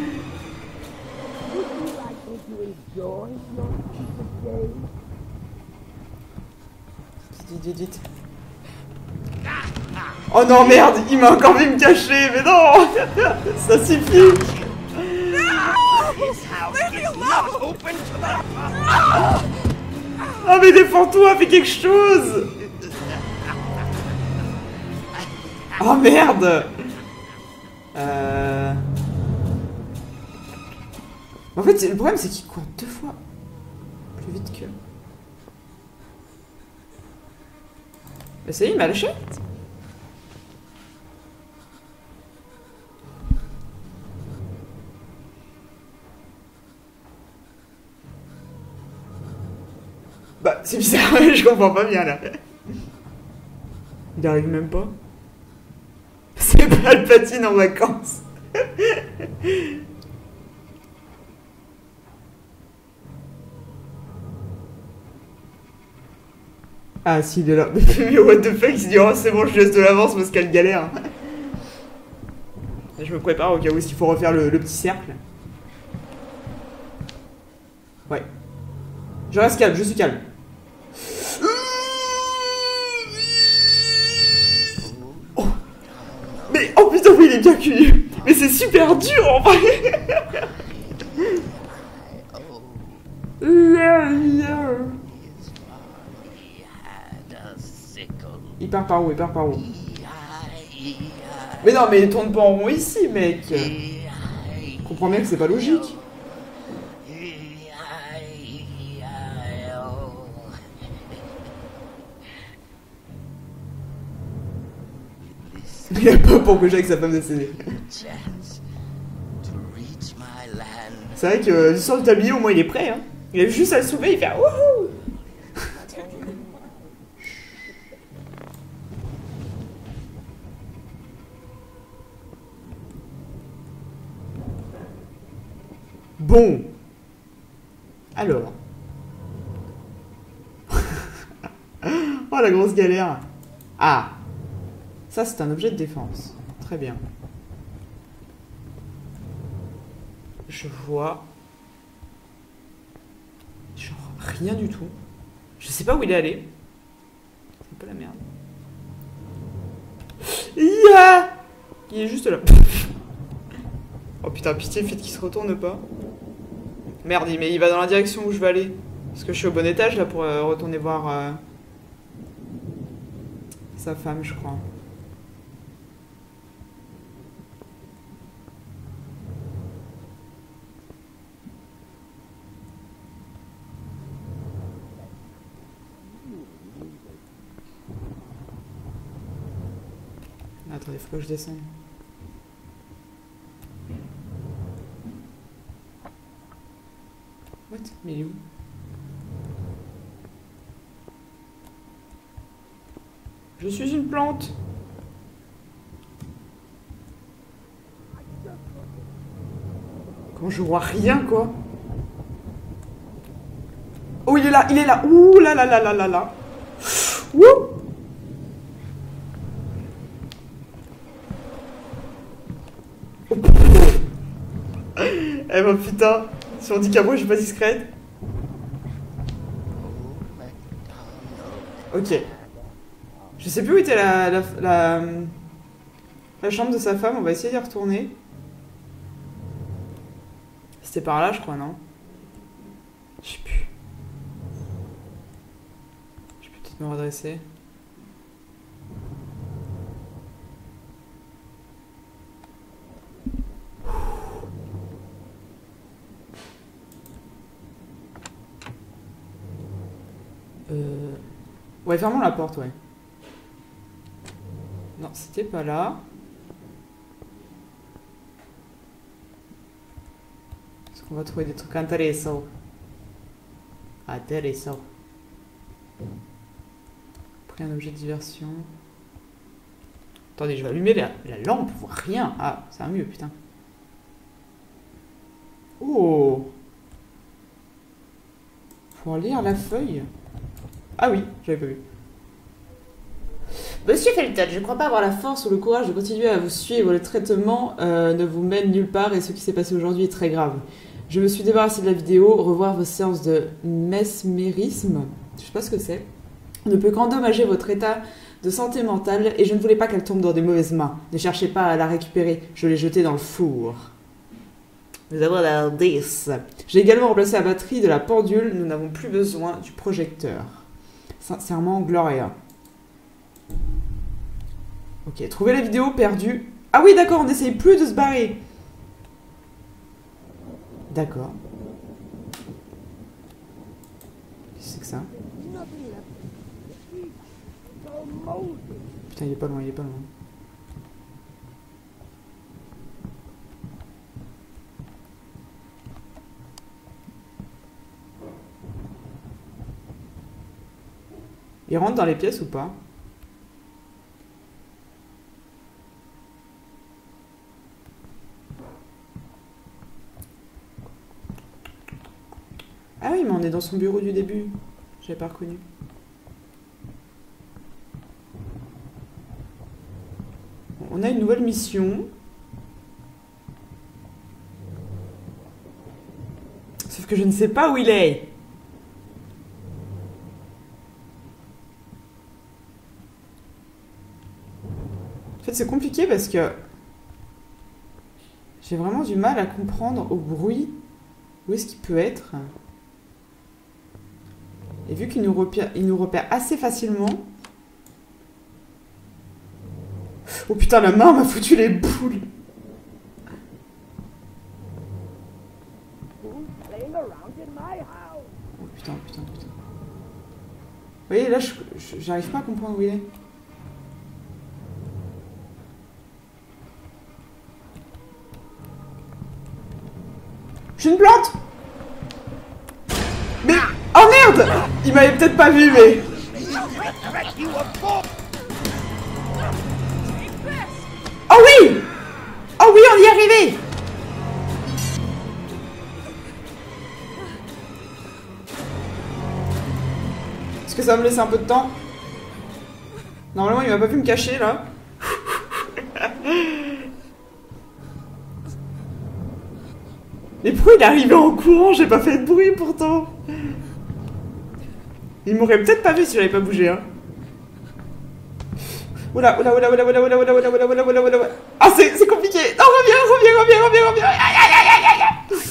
Vite, vite, vite. Oh non, merde, il m'a encore vu me cacher, mais non. Ça suffit. Ah mais défends-toi, fais quelque chose. Oh merde. En fait, le problème c'est qu'il court 2 fois plus vite que... Bah ça y est, il m'a lâché. Bah c'est bizarre, je comprends pas bien là. Il arrive même pas. C'est Palpatine en vacances. Ah si, il est là. Mais what the fuck, il se dit oh c'est bon, je laisse de l'avance parce qu'elle galère. Et je me prépare au cas où il faut refaire le petit cercle. Ouais. Je reste calme, je suis calme. Oh. Mais oh putain, oui, il est bien cuit. Mais c'est super dur en vrai. part par où? Il part par où? Mais non, mais tourne pas en rond ici, mec. Comprends bien que c'est pas logique. Il a pas pour coucher avec sa femme décédée. C'est vrai que l'histoire du tablier, au moins, il est prêt. Hein. Il a juste à le soulever, il fait wouhou. Bon. Alors. Oh, la grosse galère. Ah. Ça, c'est un objet de défense. Très bien. Je vois... genre rien du tout. Je sais pas où il est allé. C'est un peu la merde. Yeah, il est juste là. Oh putain, pitié, le fait qu'il se retourne pas. Merde, mais il va dans la direction où je veux aller. Parce que je suis au bon étage là pour retourner voir sa femme, je crois. Attendez, faut que je descende. What? Mais il est où? Je suis une plante. Comment je vois rien, quoi? Oh, il est là, il est là. Ouh là là là là là là. Ouh. Eh ben putain, si on dit qu'à moi je suis pas discrète. Ok. Je sais plus où était la chambre de sa femme, on va essayer d'y retourner. C'était par là, je crois, non? Je sais plus. Je peux peut-être me redresser. Ouais, fermons la porte, ouais. Non, c'était pas là. Est-ce qu'on va trouver des trucs intéressants? Intéressant. Pris un objet de diversion. Attendez, je vais allumer la lampe, on voit rien. Ah, ça va mieux, putain. Oh! Faut lire la feuille. Ah oui, j'avais pas vu. Monsieur Felton, je crois pas avoir la force ou le courage de continuer à vous suivre. Le traitement ne vous mène nulle part et ce qui s'est passé aujourd'hui est très grave. Je me suis débarrassé de la vidéo. Revoir vos séances de mesmérisme, je sais pas ce que c'est, ne peut qu'endommager votre état de santé mentale et je ne voulais pas qu'elle tombe dans des mauvaises mains. Ne cherchez pas à la récupérer. Je l'ai jetée dans le four. Nous avons la 10. J'ai également remplacé la batterie de la pendule. Nous n'avons plus besoin du projecteur. Sincèrement, Gloria. Ok, trouver la vidéo perdue. Ah oui, d'accord, on n'essaye plus de se barrer. D'accord. Qu'est-ce que c'est que ça? Putain, il est pas loin, il est pas loin. Il rentre dans les pièces ou pas? Ah oui, mais on est dans son bureau du début. J'avais pas reconnu. On a une nouvelle mission. Sauf que je ne sais pas où il est. En fait, c'est compliqué parce que j'ai vraiment du mal à comprendre au bruit où est-ce qu'il peut être. Et vu qu'il nous repère assez facilement, Oh putain, la main m'a foutu les boules. Oh putain, putain, putain. Vous voyez, là, j'arrive pas à comprendre où il est. Je suis une plante. Mais... Oh merde! Il m'avait peut-être pas vu, mais... Oh oui! Oh oui, on y est arrivé! Est-ce que ça va me laisser un peu de temps? Normalement, il m'a pas pu me cacher, là. Mais pourquoi il est arrivé en courant? J'ai pas fait de bruit, pourtant. Il m'aurait peut-être pas vu si j'avais pas bougé, hein. Oula, oula, oula, oula, oula, oula, oula, oula, oula, oula, oula, oula, oula. Ah, c'est compliqué. Non, reviens. Aïe, aïe, aïe, aïe,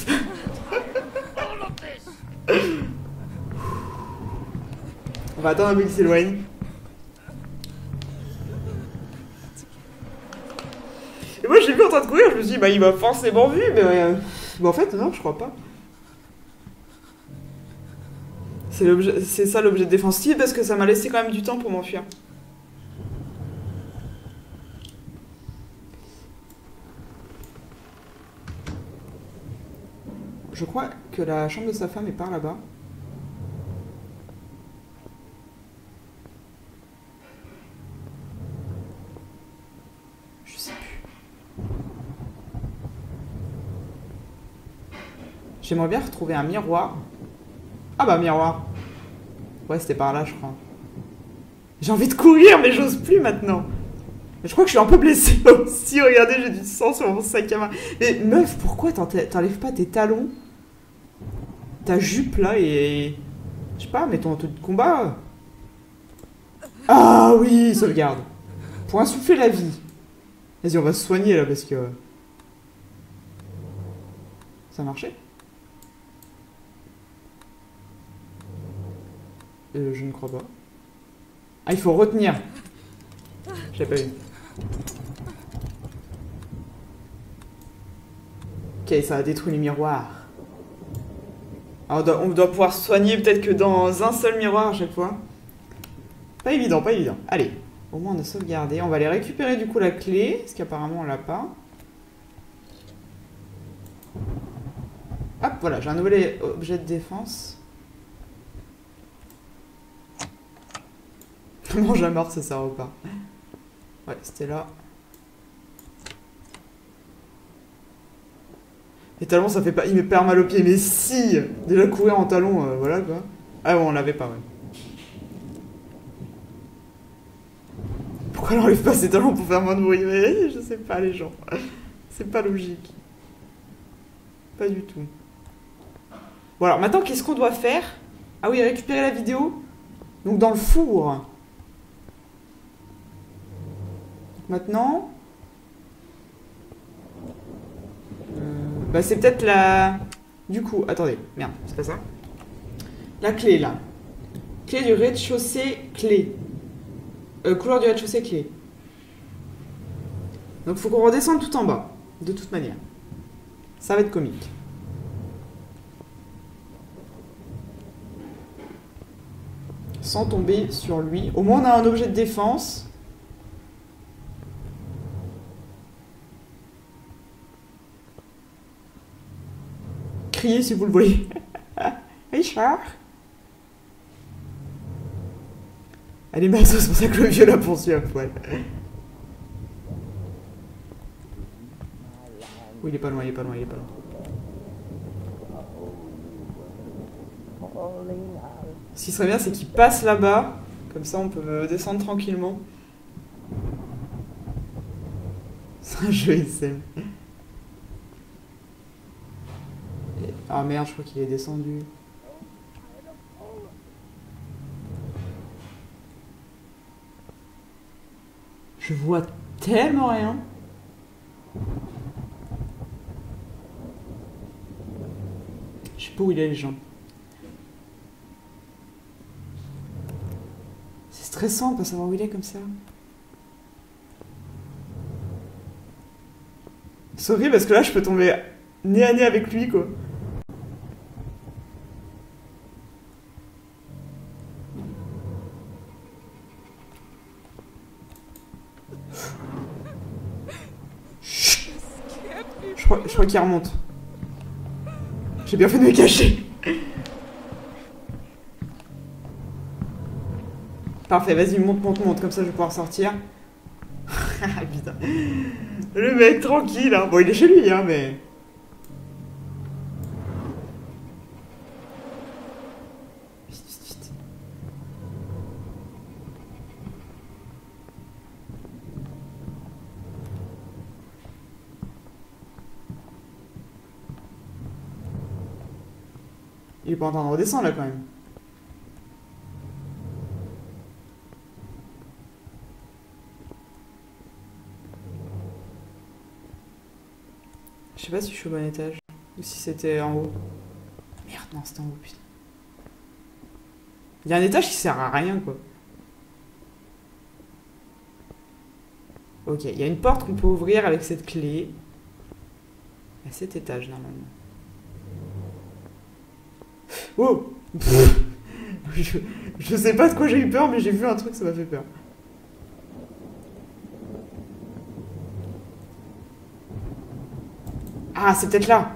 aïe. On va attendre un peu qu'il s'éloigne. Et moi, j'ai vu en train de courir, je me suis dit, bah, il m'a forcément vu, mais bah, en fait, non, je crois pas. C'est ça l'objet de défense. Si, parce que ça m'a laissé quand même du temps pour m'enfuir. Je crois que la chambre de sa femme est par là-bas. Je sais plus. J'aimerais bien retrouver un miroir. Ah bah miroir. Ouais, c'était par là, je crois. J'ai envie de courir, mais j'ose plus maintenant. Mais je crois que je suis un peu blessée aussi. Regardez, j'ai du sang sur mon sac à main. Mais meuf, pourquoi t'enlèves pas tes talons, ta jupe là et... Je sais pas, mets ton truc de combat. Ah oui, sauvegarde. Pour insuffler la vie. Vas-y, on va se soigner là parce que... Ça a marché? Je ne crois pas. Ah, il faut retenir. Je l'ai pas vu. Ok, ça a détruit les miroirs. Alors, on doit pouvoir se soigner peut-être que dans un seul miroir à chaque fois. Pas évident, pas évident. Allez, au moins on a sauvegardé. On va aller récupérer du coup la clé, parce qu'apparemment on l'a pas. Hop, voilà, j'ai un nouvel objet de défense. Mange à mort, ça sert pas. Ouais, c'était là. Les talons, ça fait pas... Il me perd mal aux pieds, mais si! Déjà courir en talons, voilà quoi. Ah bon, on l'avait pas, ouais. Pourquoi elle enlève pas ses talons pour faire moins de bruit? Mais je sais pas, les gens. C'est pas logique. Pas du tout. Bon alors, maintenant, qu'est-ce qu'on doit faire? Ah oui, récupérer la vidéo. Donc dans le four. Maintenant... bah c'est peut-être la... Du coup, attendez, merde, c'est pas ça. La clé, là. Clé du rez-de-chaussée, clé. Couleur du rez-de-chaussée, clé. Donc faut qu'on redescende tout en bas, de toute manière. Ça va être comique. Sans tomber sur lui. Au moins on a un objet de défense. Criez si vous le voyez. Richard. Elle est maso, c'est pour ça que le vieux la poursuit à poil. Oui, il est pas loin, il est pas loin, il est pas loin. Ce qui serait bien, c'est qu'il passe là-bas. Comme ça, on peut descendre tranquillement. C'est un jeu SM. Ah merde, je crois qu'il est descendu. Je vois tellement rien. Je sais pas où il est, les gens. C'est stressant de pas savoir où il est comme ça. C'est horrible parce que là, je peux tomber nez à nez avec lui, quoi. Je crois qu'il remonte. J'ai bien fait de me cacher. Parfait, vas-y, monte. Comme ça, je vais pouvoir sortir. Putain. Le mec, tranquille, hein. Bon, il est chez lui, hein, mais... Vite. Il est pas en train de redescendre, là, quand même. Je sais pas si je suis au bon étage. Ou si c'était en haut. Merde, non, c'était en haut, putain. Il y a un étage qui sert à rien, quoi. Ok, il y a une porte qu'on peut ouvrir avec cette clé. À cet étage, normalement. Oh. Je sais pas de quoi j'ai eu peur, mais j'ai vu un truc, ça m'a fait peur. Ah, c'est peut-être là.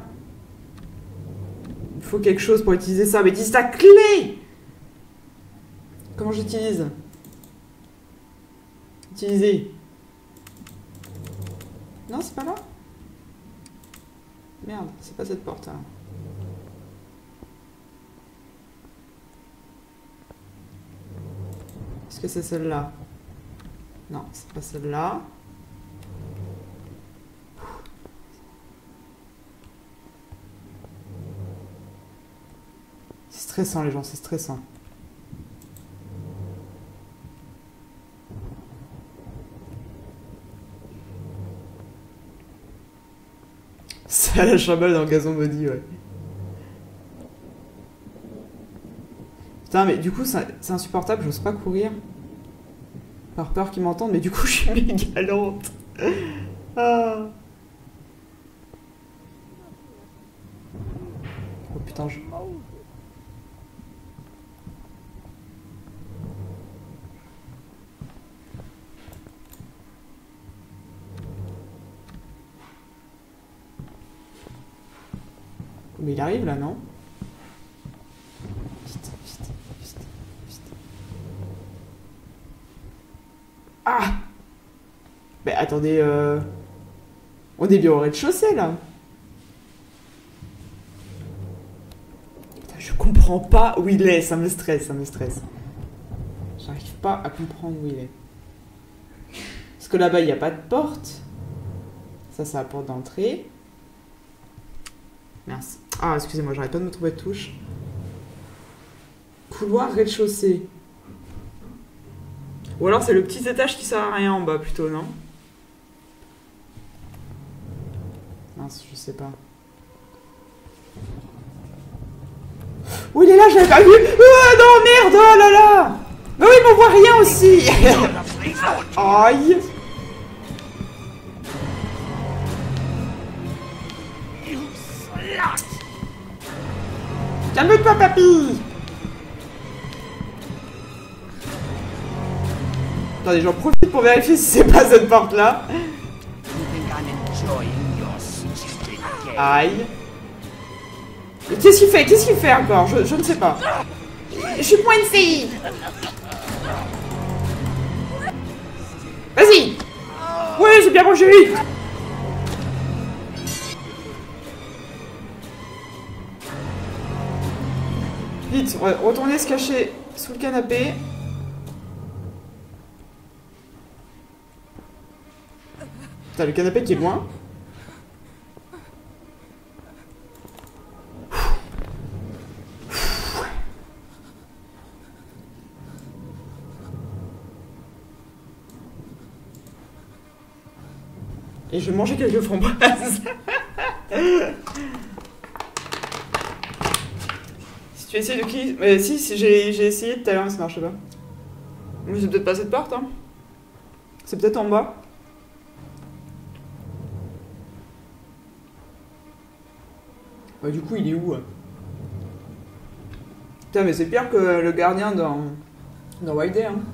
Il faut quelque chose pour utiliser ça. Mais utilise ta clé. Comment j'utilise? Utiliser. Non, c'est pas là. Merde, c'est pas cette porte. Hein. Est-ce que c'est celle-là? Non, c'est pas celle-là. C'est stressant, les gens, c'est stressant. C'est à la chambre dans le gazon maudit, ouais. Putain, mais du coup, c'est insupportable, j'ose pas courir. Par peur qu'ils m'entendent, mais du coup, je suis méga lente. Ah. Oh putain, je... Mais il arrive là, non? Vite. Ah! Mais attendez, on est bien au rez-de-chaussée là. Putain, je comprends pas où il est, ça me stresse. J'arrive pas à comprendre où il est. Parce que là-bas, il n'y a pas de porte. Ça, c'est la porte d'entrée. Merci. Ah, excusez-moi, j'arrête pas de me trouver de touche. Couloir rez-de-chaussée. Ou alors c'est le petit étage qui sert à rien en bas plutôt, non? Mince, je sais pas. Oh, il est là, j'avais pas vu. Oh non, merde, oh là là. Mais oui, mais on voit rien aussi. Aïe. Calme-toi, papy. Attendez, j'en profite pour vérifier si c'est pas cette porte-là. Aïe. Mais qu'est-ce qu'il fait? Qu'est-ce qu'il fait encore? Je ne sais pas. Je suis point une fille. Vas-y. Oui, j'ai bien mangé. Vite, retournez se cacher sous le canapé. Putain, le canapé qui est loin. Et je vais manger quelques framboises. Si tu essayes de qui... Mais si j'ai essayé tout à l'heure, mais ça marchait pas. Mais c'est peut-être pas cette porte, hein. C'est peut-être en bas. Bah, du coup, il est où? Putain, mais c'est pire que le gardien dans White Day, hein.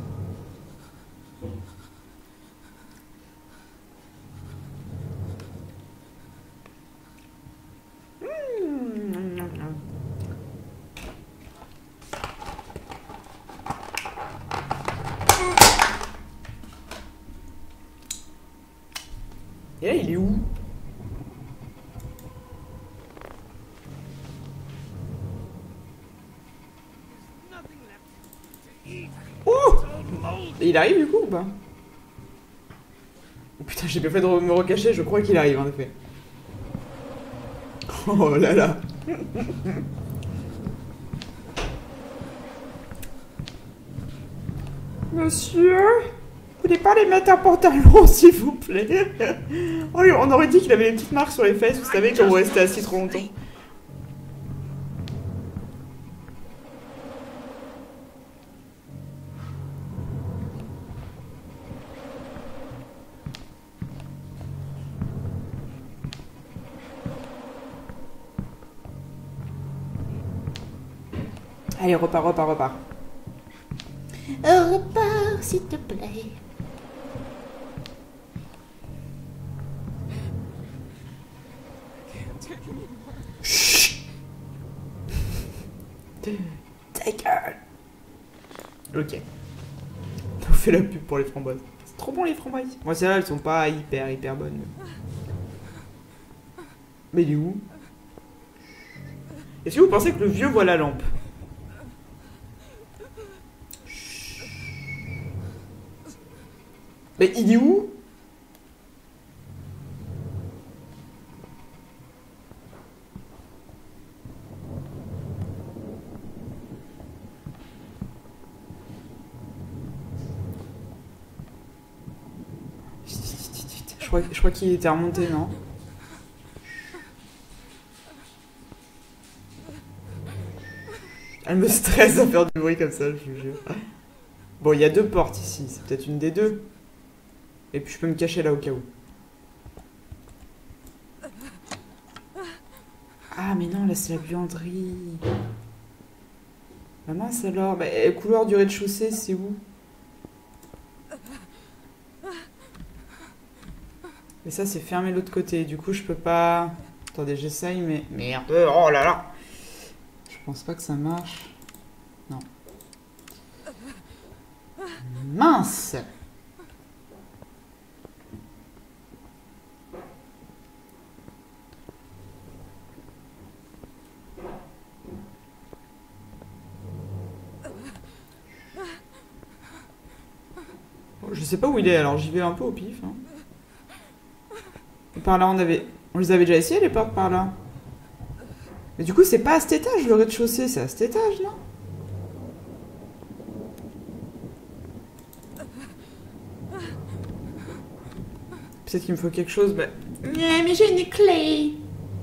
Et là, il est où? Oh! Et il arrive du coup ou pas? Oh putain, j'ai bien fait de me recacher, je crois qu'il arrive en effet. Oh là là! Monsieur? Vous voulez pas les mettre un pantalon, s'il vous plaît? Oh, on aurait dit qu'il avait des petites marques sur les fesses, vous savez, quand vous restez assis trop longtemps. Allez, repars. Repars, s'il te plaît. Chut. Ta gueule. Ok. On fait la pub pour les framboises. C'est trop bon les framboises. Moi celles-là elles sont pas hyper bonnes. Mais il est où? Est-ce que vous pensez que le vieux voit la lampe? Mais il est où? Je crois qu'il était remonté, non? Elle me stresse à faire du bruit comme ça, je vous jure. Bon, il y a deux portes ici, c'est peut-être une des deux. Et puis je peux me cacher là au cas où. Ah mais non, là c'est la buanderie. Bah mince alors, bah, couloir du rez-de-chaussée, c'est où? Mais ça c'est fermé de l'autre côté, du coup je peux pas... Attendez, j'essaye mais... Merde, oh là là. Je pense pas que ça marche. Non. Mince. Je sais pas où il est, alors j'y vais un peu au pif. Hein. Par là, on les avait déjà essayé, les portes, par là. Mais du coup, c'est pas à cet étage, le rez-de-chaussée, c'est à cet étage, non? Peut-être qu'il me faut quelque chose, bah... Mais j'ai une clé.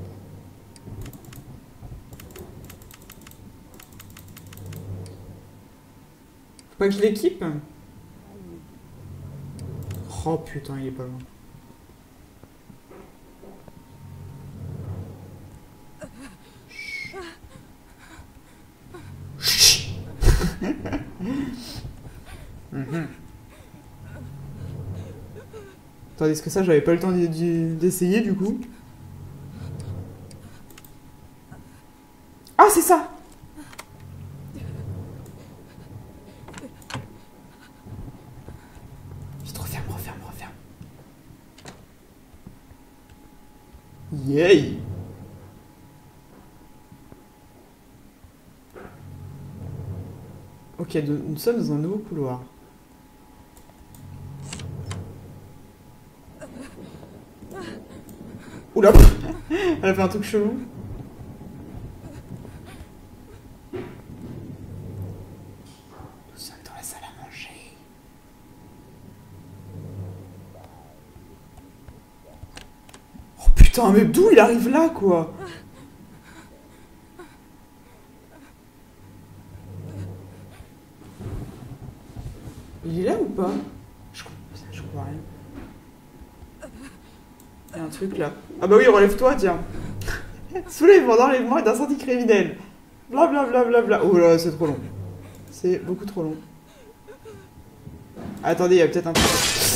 Faut pas que je l'équipe. Oh putain, il est pas loin. Attendez, est-ce que ça, j'avais pas le temps d'essayer du coup? Ah, c'est ça! Vite, referme. Yay! Ok, nous sommes dans un nouveau couloir. Oula! Elle a fait un truc chelou. Nous sommes dans la salle à manger. Oh putain, mais d'où il arrive là, quoi? Il est là ou pas? Je comprends rien. Il y a un truc là. Ah bah oui, relève-toi, tiens. Soulèvement d'enlèvement et d'incendie criminel. Blablabla. Bla, bla, bla. Oh là, c'est trop long. C'est beaucoup trop long. Attendez, il y a peut-être un truc.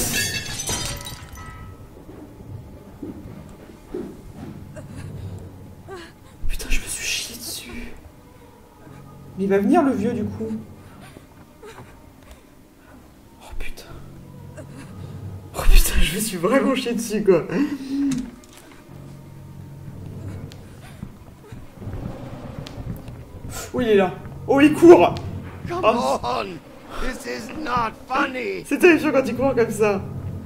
Putain, je me suis chié dessus. Mais il va venir le vieux du coup. Oh putain. Oh putain, je me suis vraiment chié dessus quoi. Oh, il est là. Oh, il court. Come Oh. on! This is not funny! C'est terrifiant quand il court comme ça.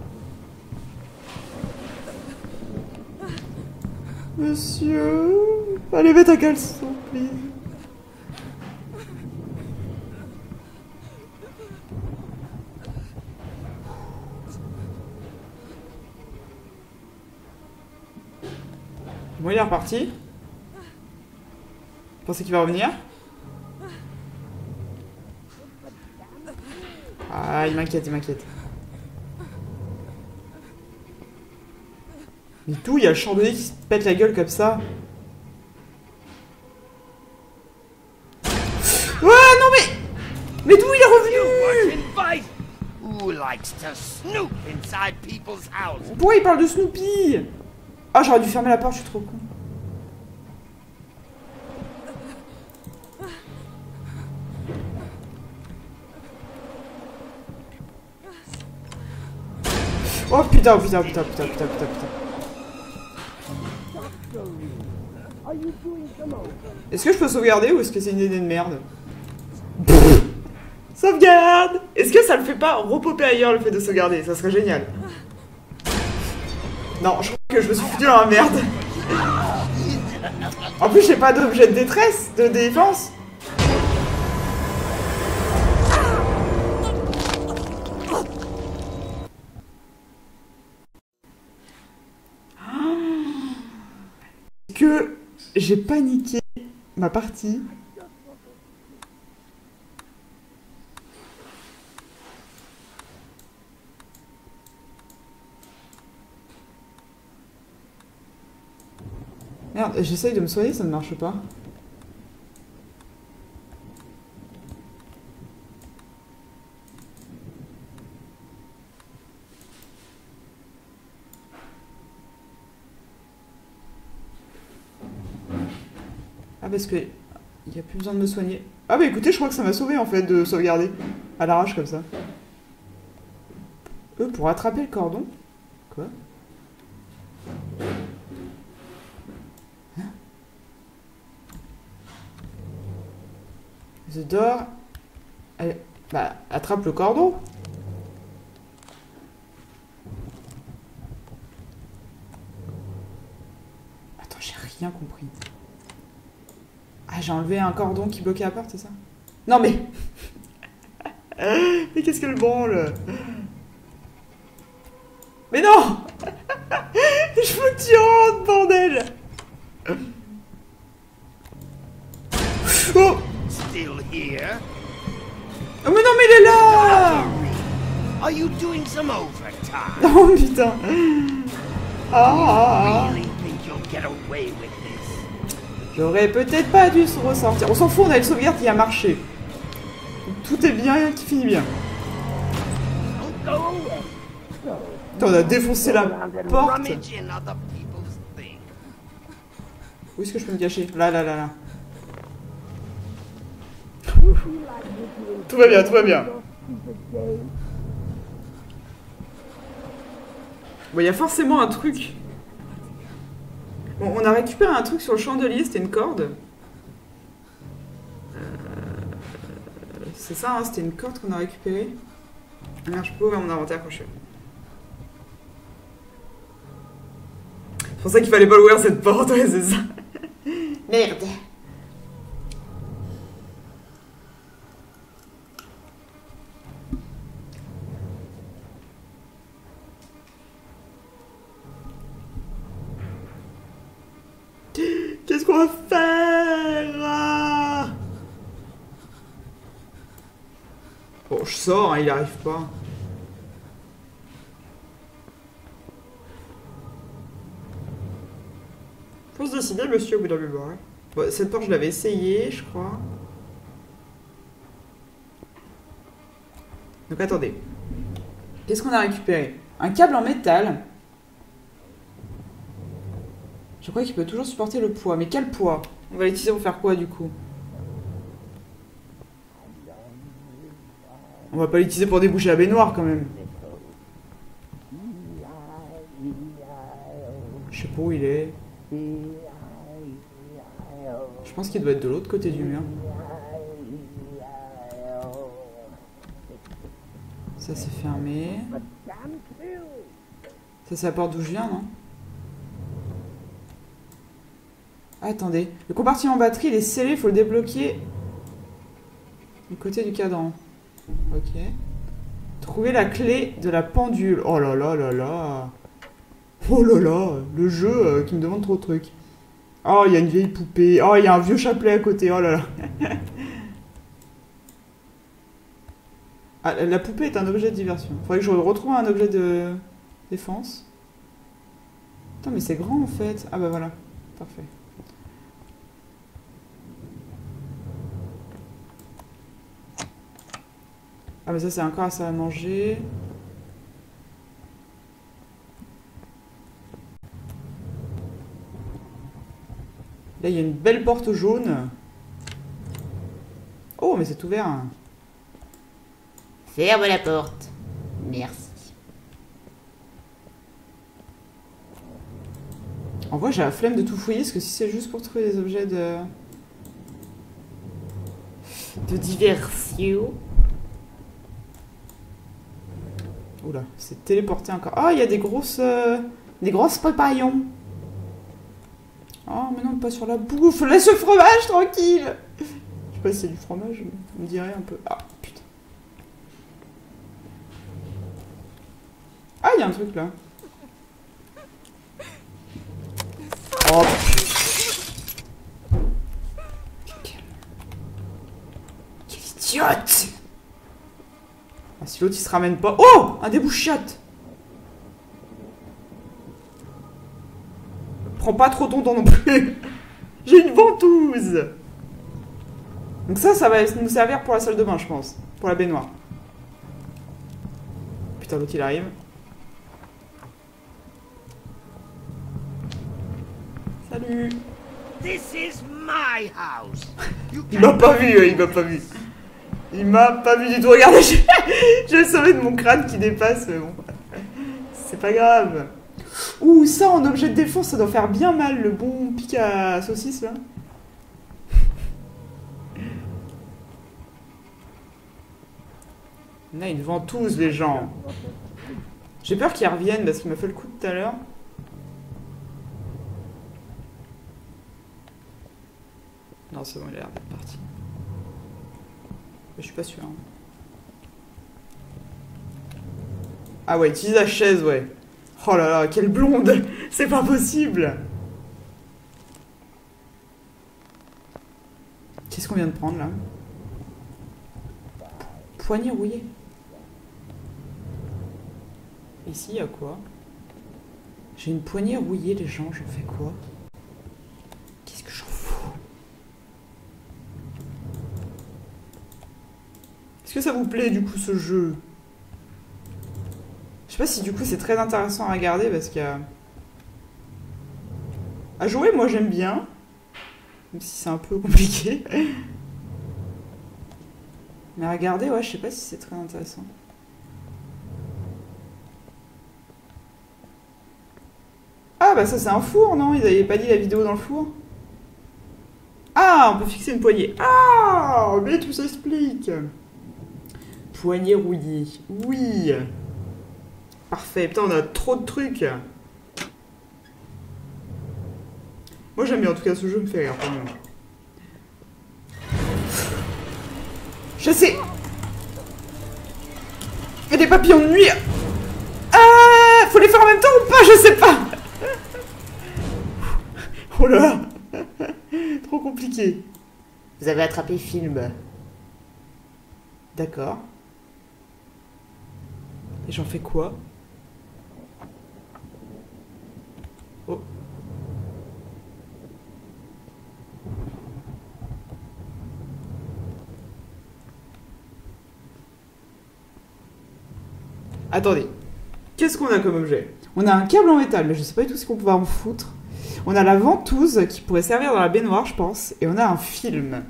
Monsieur... Allez, mets ta caleçon, please. Bon, il est reparti. Vous pensez qu'il va revenir? Ah, il m'inquiète, il m'inquiète. Mais tout, il y a le chandelier qui se pète la gueule comme ça. Ouais, non mais... Mais d'où il est revenu? Who likes to snoop inside people's houses? Pourquoi il parle de Snoopy? Ah, j'aurais dû fermer la porte, je suis trop con. Oh putain, oh putain, putain, putain, putain, putain, putain. Est-ce que je peux sauvegarder ou est-ce que c'est une idée de merde? Sauvegarde! Est-ce que ça le fait pas repopper ailleurs le fait de sauvegarder? Ça serait génial. Non, je crois que je me suis foutu dans la merde. En plus, j'ai pas d'objet de détresse, de défense. Que j'ai paniqué ma partie. Merde, j'essaye de me soigner, ça ne marche pas. Ah, parce que il n'y a plus besoin de me soigner. Ah bah écoutez, je crois que ça m'a sauvé en fait de sauvegarder à l'arrache comme ça. Pour attraper le cordon. Quoi? Hein? The door. Elle... Bah, attrape le cordon. Attends, j'ai rien compris. Ah, j'ai enlevé un cordon qui bloquait la porte, c'est ça? Non mais... Mais qu'est-ce que le branle? Mais non. Je me tire, bordel. Oh. Still here? Oh mais non, mais il est là. Are you doing some overtime? Oh putain. Ah. Really think you'll get away with this? J'aurais peut-être pas dû se ressortir. On s'en fout, on a une sauvegarde qui a marché. Tout est bien, qui finit bien. Don't go away. Putain, on a défoncé la porte. Rummage in other people's things. Où est-ce que je peux me cacher? Là, là, là, là. Tout va bien, tout va bien. Bon, il y a forcément un truc. Bon, on a récupéré un truc sur le chandelier, c'était une corde. C'est ça, hein, c'était une corde qu'on a récupérée. Ah merde, je peux ouvrir mon inventaire quand je suis. C'est pour ça qu'il fallait pas ouvrir cette porte, ouais, c'est ça. Merde. Qu'est-ce qu'on va faire? Bon, je sors, hein, il arrive pas. Faut se décider, monsieur, au bout d'un moment. Bon, cette porte, je l'avais essayé, je crois. Donc attendez. Qu'est-ce qu'on a récupéré? Un câble en métal. Je crois qu'il peut toujours supporter le poids. Mais quel poids? On va l'utiliser pour faire quoi du coup? On va pas l'utiliser pour déboucher la baignoire quand même. Je sais pas où il est. Je pense qu'il doit être de l'autre côté du mur. Ça c'est fermé. Ça c'est la porte d'où je viens, non? Ah, attendez. Le compartiment batterie, il est scellé, il faut le débloquer du côté du cadran. Ok. Trouver la clé de la pendule. Oh là là là là. Oh là là. Le jeu qui me demande trop de trucs. Oh, il y a une vieille poupée. Oh, il y a un vieux chapelet à côté. Oh là là. Ah, la poupée est un objet de diversion. Faudrait que je retrouve un objet de défense. Putain, mais c'est grand en fait. Ah bah voilà. Parfait. Ah bah ça c'est encore ça à manger. Là il y a une belle porte jaune. Oh mais c'est ouvert. Ferme la porte. Merci. En vrai j'ai la flemme de tout fouiller parce que si c'est juste pour trouver des objets de diversion. Oula, c'est téléporté encore. Oh, il y a des grosses papaillons. Oh, mais non, pas sur la bouffe. Laisse le fromage tranquille. Je sais pas si c'est du fromage, mais on dirait un peu. Ah, putain. Ah, il y a un truc là. Oh, putain. Quelle idiote. Ah, si l'autre il se ramène pas. Oh, un débouchotte. Prends pas trop ton temps non plus. J'ai une ventouse. Donc ça va nous servir pour la salle de bain, je pense. Pour la baignoire. Putain, l'autre il arrive. Salut. This is my house. Il m'a pas vu, il m'a pas vu. Il m'a pas vu du tout. Regardez, j'ai le sommet de mon crâne qui dépasse. Bon. C'est pas grave. Ouh, ça en objet de défense, ça doit faire bien mal, le bon pic à saucisse là. On a une ventouse, les gens. J'ai peur qu'ils reviennent parce qu'il m'a fait le coup tout à l'heure. Non, c'est bon, il a l'air d'être parti. Je suis pas sûr. Hein. Ah ouais, utilise la chaise, ouais. Oh là là, quelle blonde. C'est pas possible. Qu'est-ce qu'on vient de prendre, là? Poignée rouillée. Ici, il y a quoi? J'ai une poignée rouillée, les gens, j'en fais quoi? Qu'est-ce que j'en fous? Est-ce que ça vous plaît, du coup, ce jeu? Je sais pas si, du coup, c'est très intéressant à regarder, parce que... À jouer, moi, j'aime bien. Même si c'est un peu compliqué. Mais à regarder, ouais, je sais pas si c'est très intéressant. Ah, bah ça, c'est un four, non? Ils avaient pas dit la vidéo dans le four? Ah, on peut fixer une poignée. Ah, mais tout s'explique. Poignée rouillée. Oui. Parfait. Putain, on a trop de trucs. Moi, j'aime bien. En tout cas, ce jeu me fait rire. Quand même. Je sais. Il y a des papillons de nuit. Ah, faut les faire en même temps ou pas? Je sais pas. Oh là. Trop compliqué. Vous avez attrapé film. D'accord. Et j'en fais quoi? Oh. Attendez. Qu'est-ce qu'on a comme objet? On a un câble en métal, mais je sais pas du tout ce qu'on peut en foutre. On a la ventouse qui pourrait servir dans la baignoire, je pense. Et on a un film.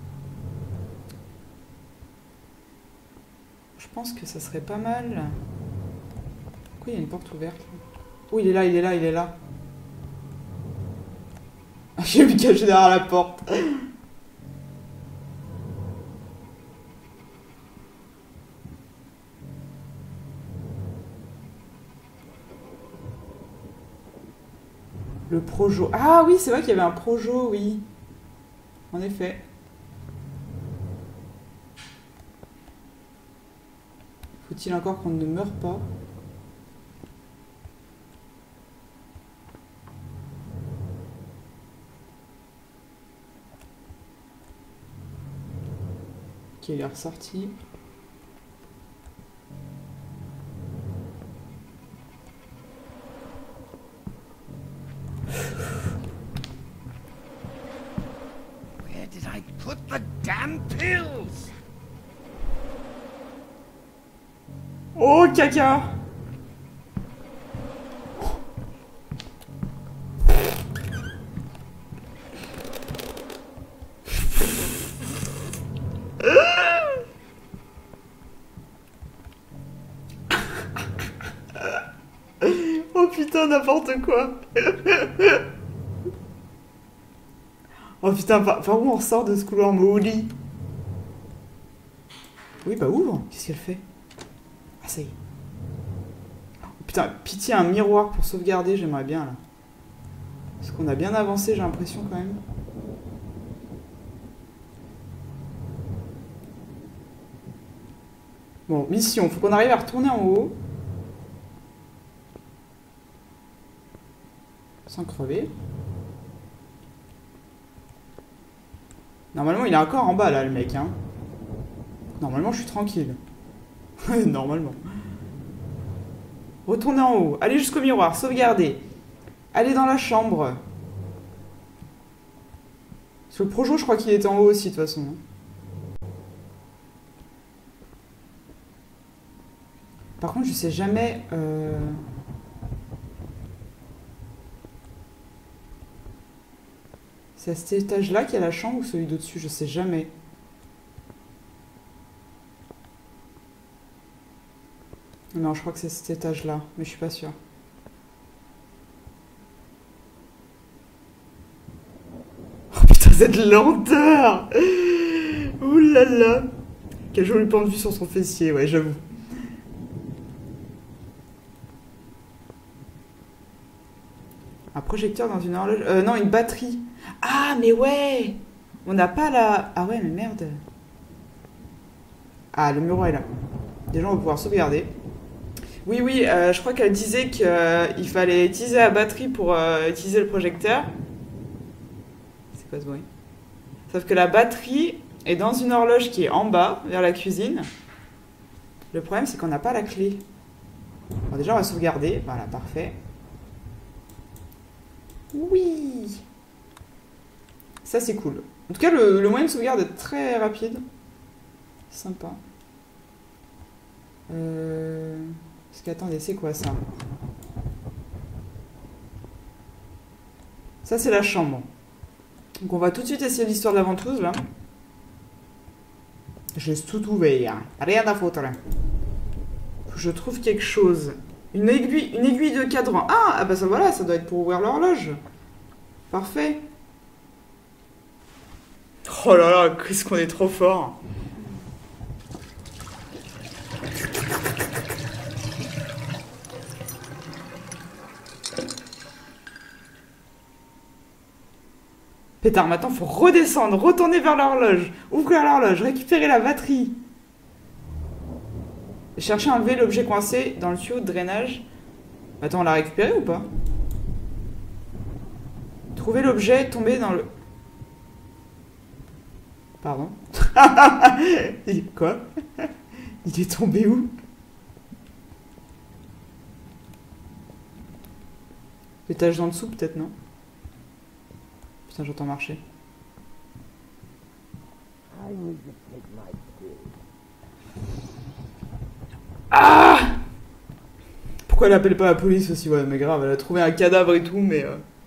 Je pense que ça serait pas mal. Pourquoi il y a une porte ouverte? Oh, il est là, il est là, il est là. Je vais me cacher derrière la porte. Le projo. Ah oui, c'est vrai qu'il y avait un projo, oui. En effet. Faut-il encore qu'on ne meure pas? Ok, il est ressorti. Where did I put the damn pills? Oh, caca! Oh putain, n'importe quoi! Oh putain, par où on ressort de ce couloir Molly? Oui, bah ouvre! Qu'est-ce qu'elle fait? Ah, ça y est. Oh, putain, pitié, un miroir pour sauvegarder, j'aimerais bien là. Parce qu'on a bien avancé, j'ai l'impression quand même. Bon, mission, faut qu'on arrive à retourner en haut. Sans crever. Normalement, il est encore en bas, là, le mec, hein. Normalement, je suis tranquille. Normalement. Retournez en haut. Allez jusqu'au miroir, sauvegardez. Allez dans la chambre. Sur le projo, je crois qu'il était en haut aussi, de toute façon. Par contre, je sais jamais... C'est à cet étage-là qu'il y a la chambre ou celui d'au-dessus? Je sais jamais. Non, je crois que c'est cet étage-là, mais je suis pas sûre. Oh putain, cette lenteur! Ouh là là! Quel joli plan de vue sur son fessier, ouais, j'avoue. Un projecteur dans une horloge... non, une batterie. Ah, mais ouais! On n'a pas la... Ah ouais, mais merde. Ah, le miroir est là. Déjà, on va pouvoir sauvegarder. Oui, oui, je crois qu'elle disait qu'il fallait utiliser la batterie pour utiliser le projecteur. C'est quoi ce bruit? Sauf que la batterie est dans une horloge qui est en bas, vers la cuisine. Le problème, c'est qu'on n'a pas la clé. Bon, déjà, on va sauvegarder. Voilà, parfait. Oui! Ça, c'est cool. En tout cas, le moyen de sauvegarde est très rapide. Sympa. Parce qu'attendez, c'est quoi ça? Ça, c'est la chambre. Donc, on va tout de suite essayer l'histoire de la ventouse, là. Je laisse tout ouvert. Rien à foutre. Faut que je trouve quelque chose. Une aiguille de cadran. Ah, bah ça, voilà, ça doit être pour ouvrir l'horloge. Parfait. Oh là là, qu'est-ce qu'on est trop fort. Pétard, maintenant, faut redescendre, retourner vers l'horloge, ouvrir l'horloge, récupérer la batterie. Chercher à enlever l'objet coincé dans le tuyau de drainage. Attends, on l'a récupéré ou pas? Trouver l'objet tombé dans le... Pardon. Quoi? Il est tombé où? L'étage d'en dessous, peut-être, non? Putain, j'entends marcher. Ah! pourquoi elle appelle pas la police aussi? Ouais, mais grave, elle a trouvé un cadavre et tout, mais...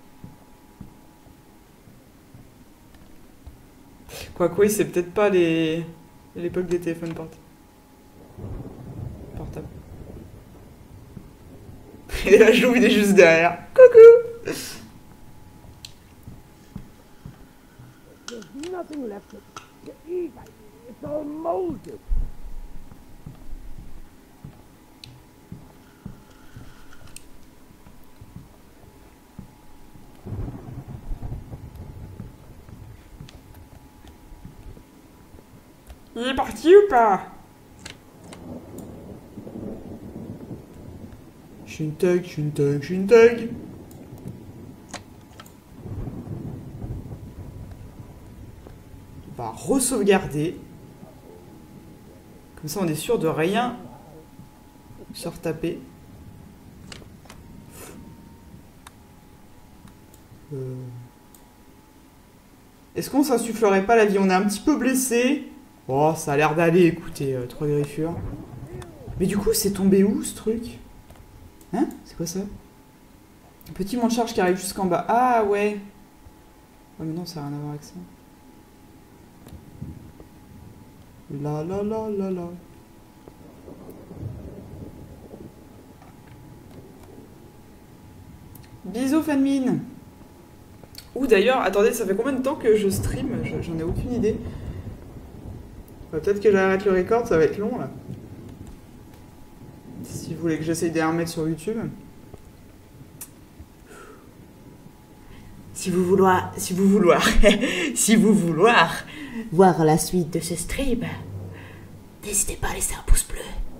Quoique, oui, c'est peut-être pas l'époque des téléphones portables. Et la Jouve, il est juste derrière. Coucou! There's nothing left to eat. It's all molded. Il est parti ou pas? Je suis une thug, je suis une thug, je suis une thug. On va re-sauvegarder. Comme ça, on est sûr de rien se retaper. Est-ce qu'on s'insufflerait pas la vie? On est un petit peu blessé. Oh, ça a l'air d'aller, écoutez, 3 griffures. Mais du coup, c'est tombé où, ce truc? Hein? C'est quoi ça? Un petit mont de charge qui arrive jusqu'en bas. Ah, ouais. Ah, mais non, ça n'a rien à voir avec ça. La la la la la. Bisous, Fanmine. Ou d'ailleurs, attendez, ça fait combien de temps que je stream? J'en ai aucune idée. Peut-être que j'arrête le record, ça va être long là. Si vous voulez que j'essaye de les remettre sur YouTube. Si vous vouloir Voir la suite de ce stream, n'hésitez pas à laisser un pouce bleu.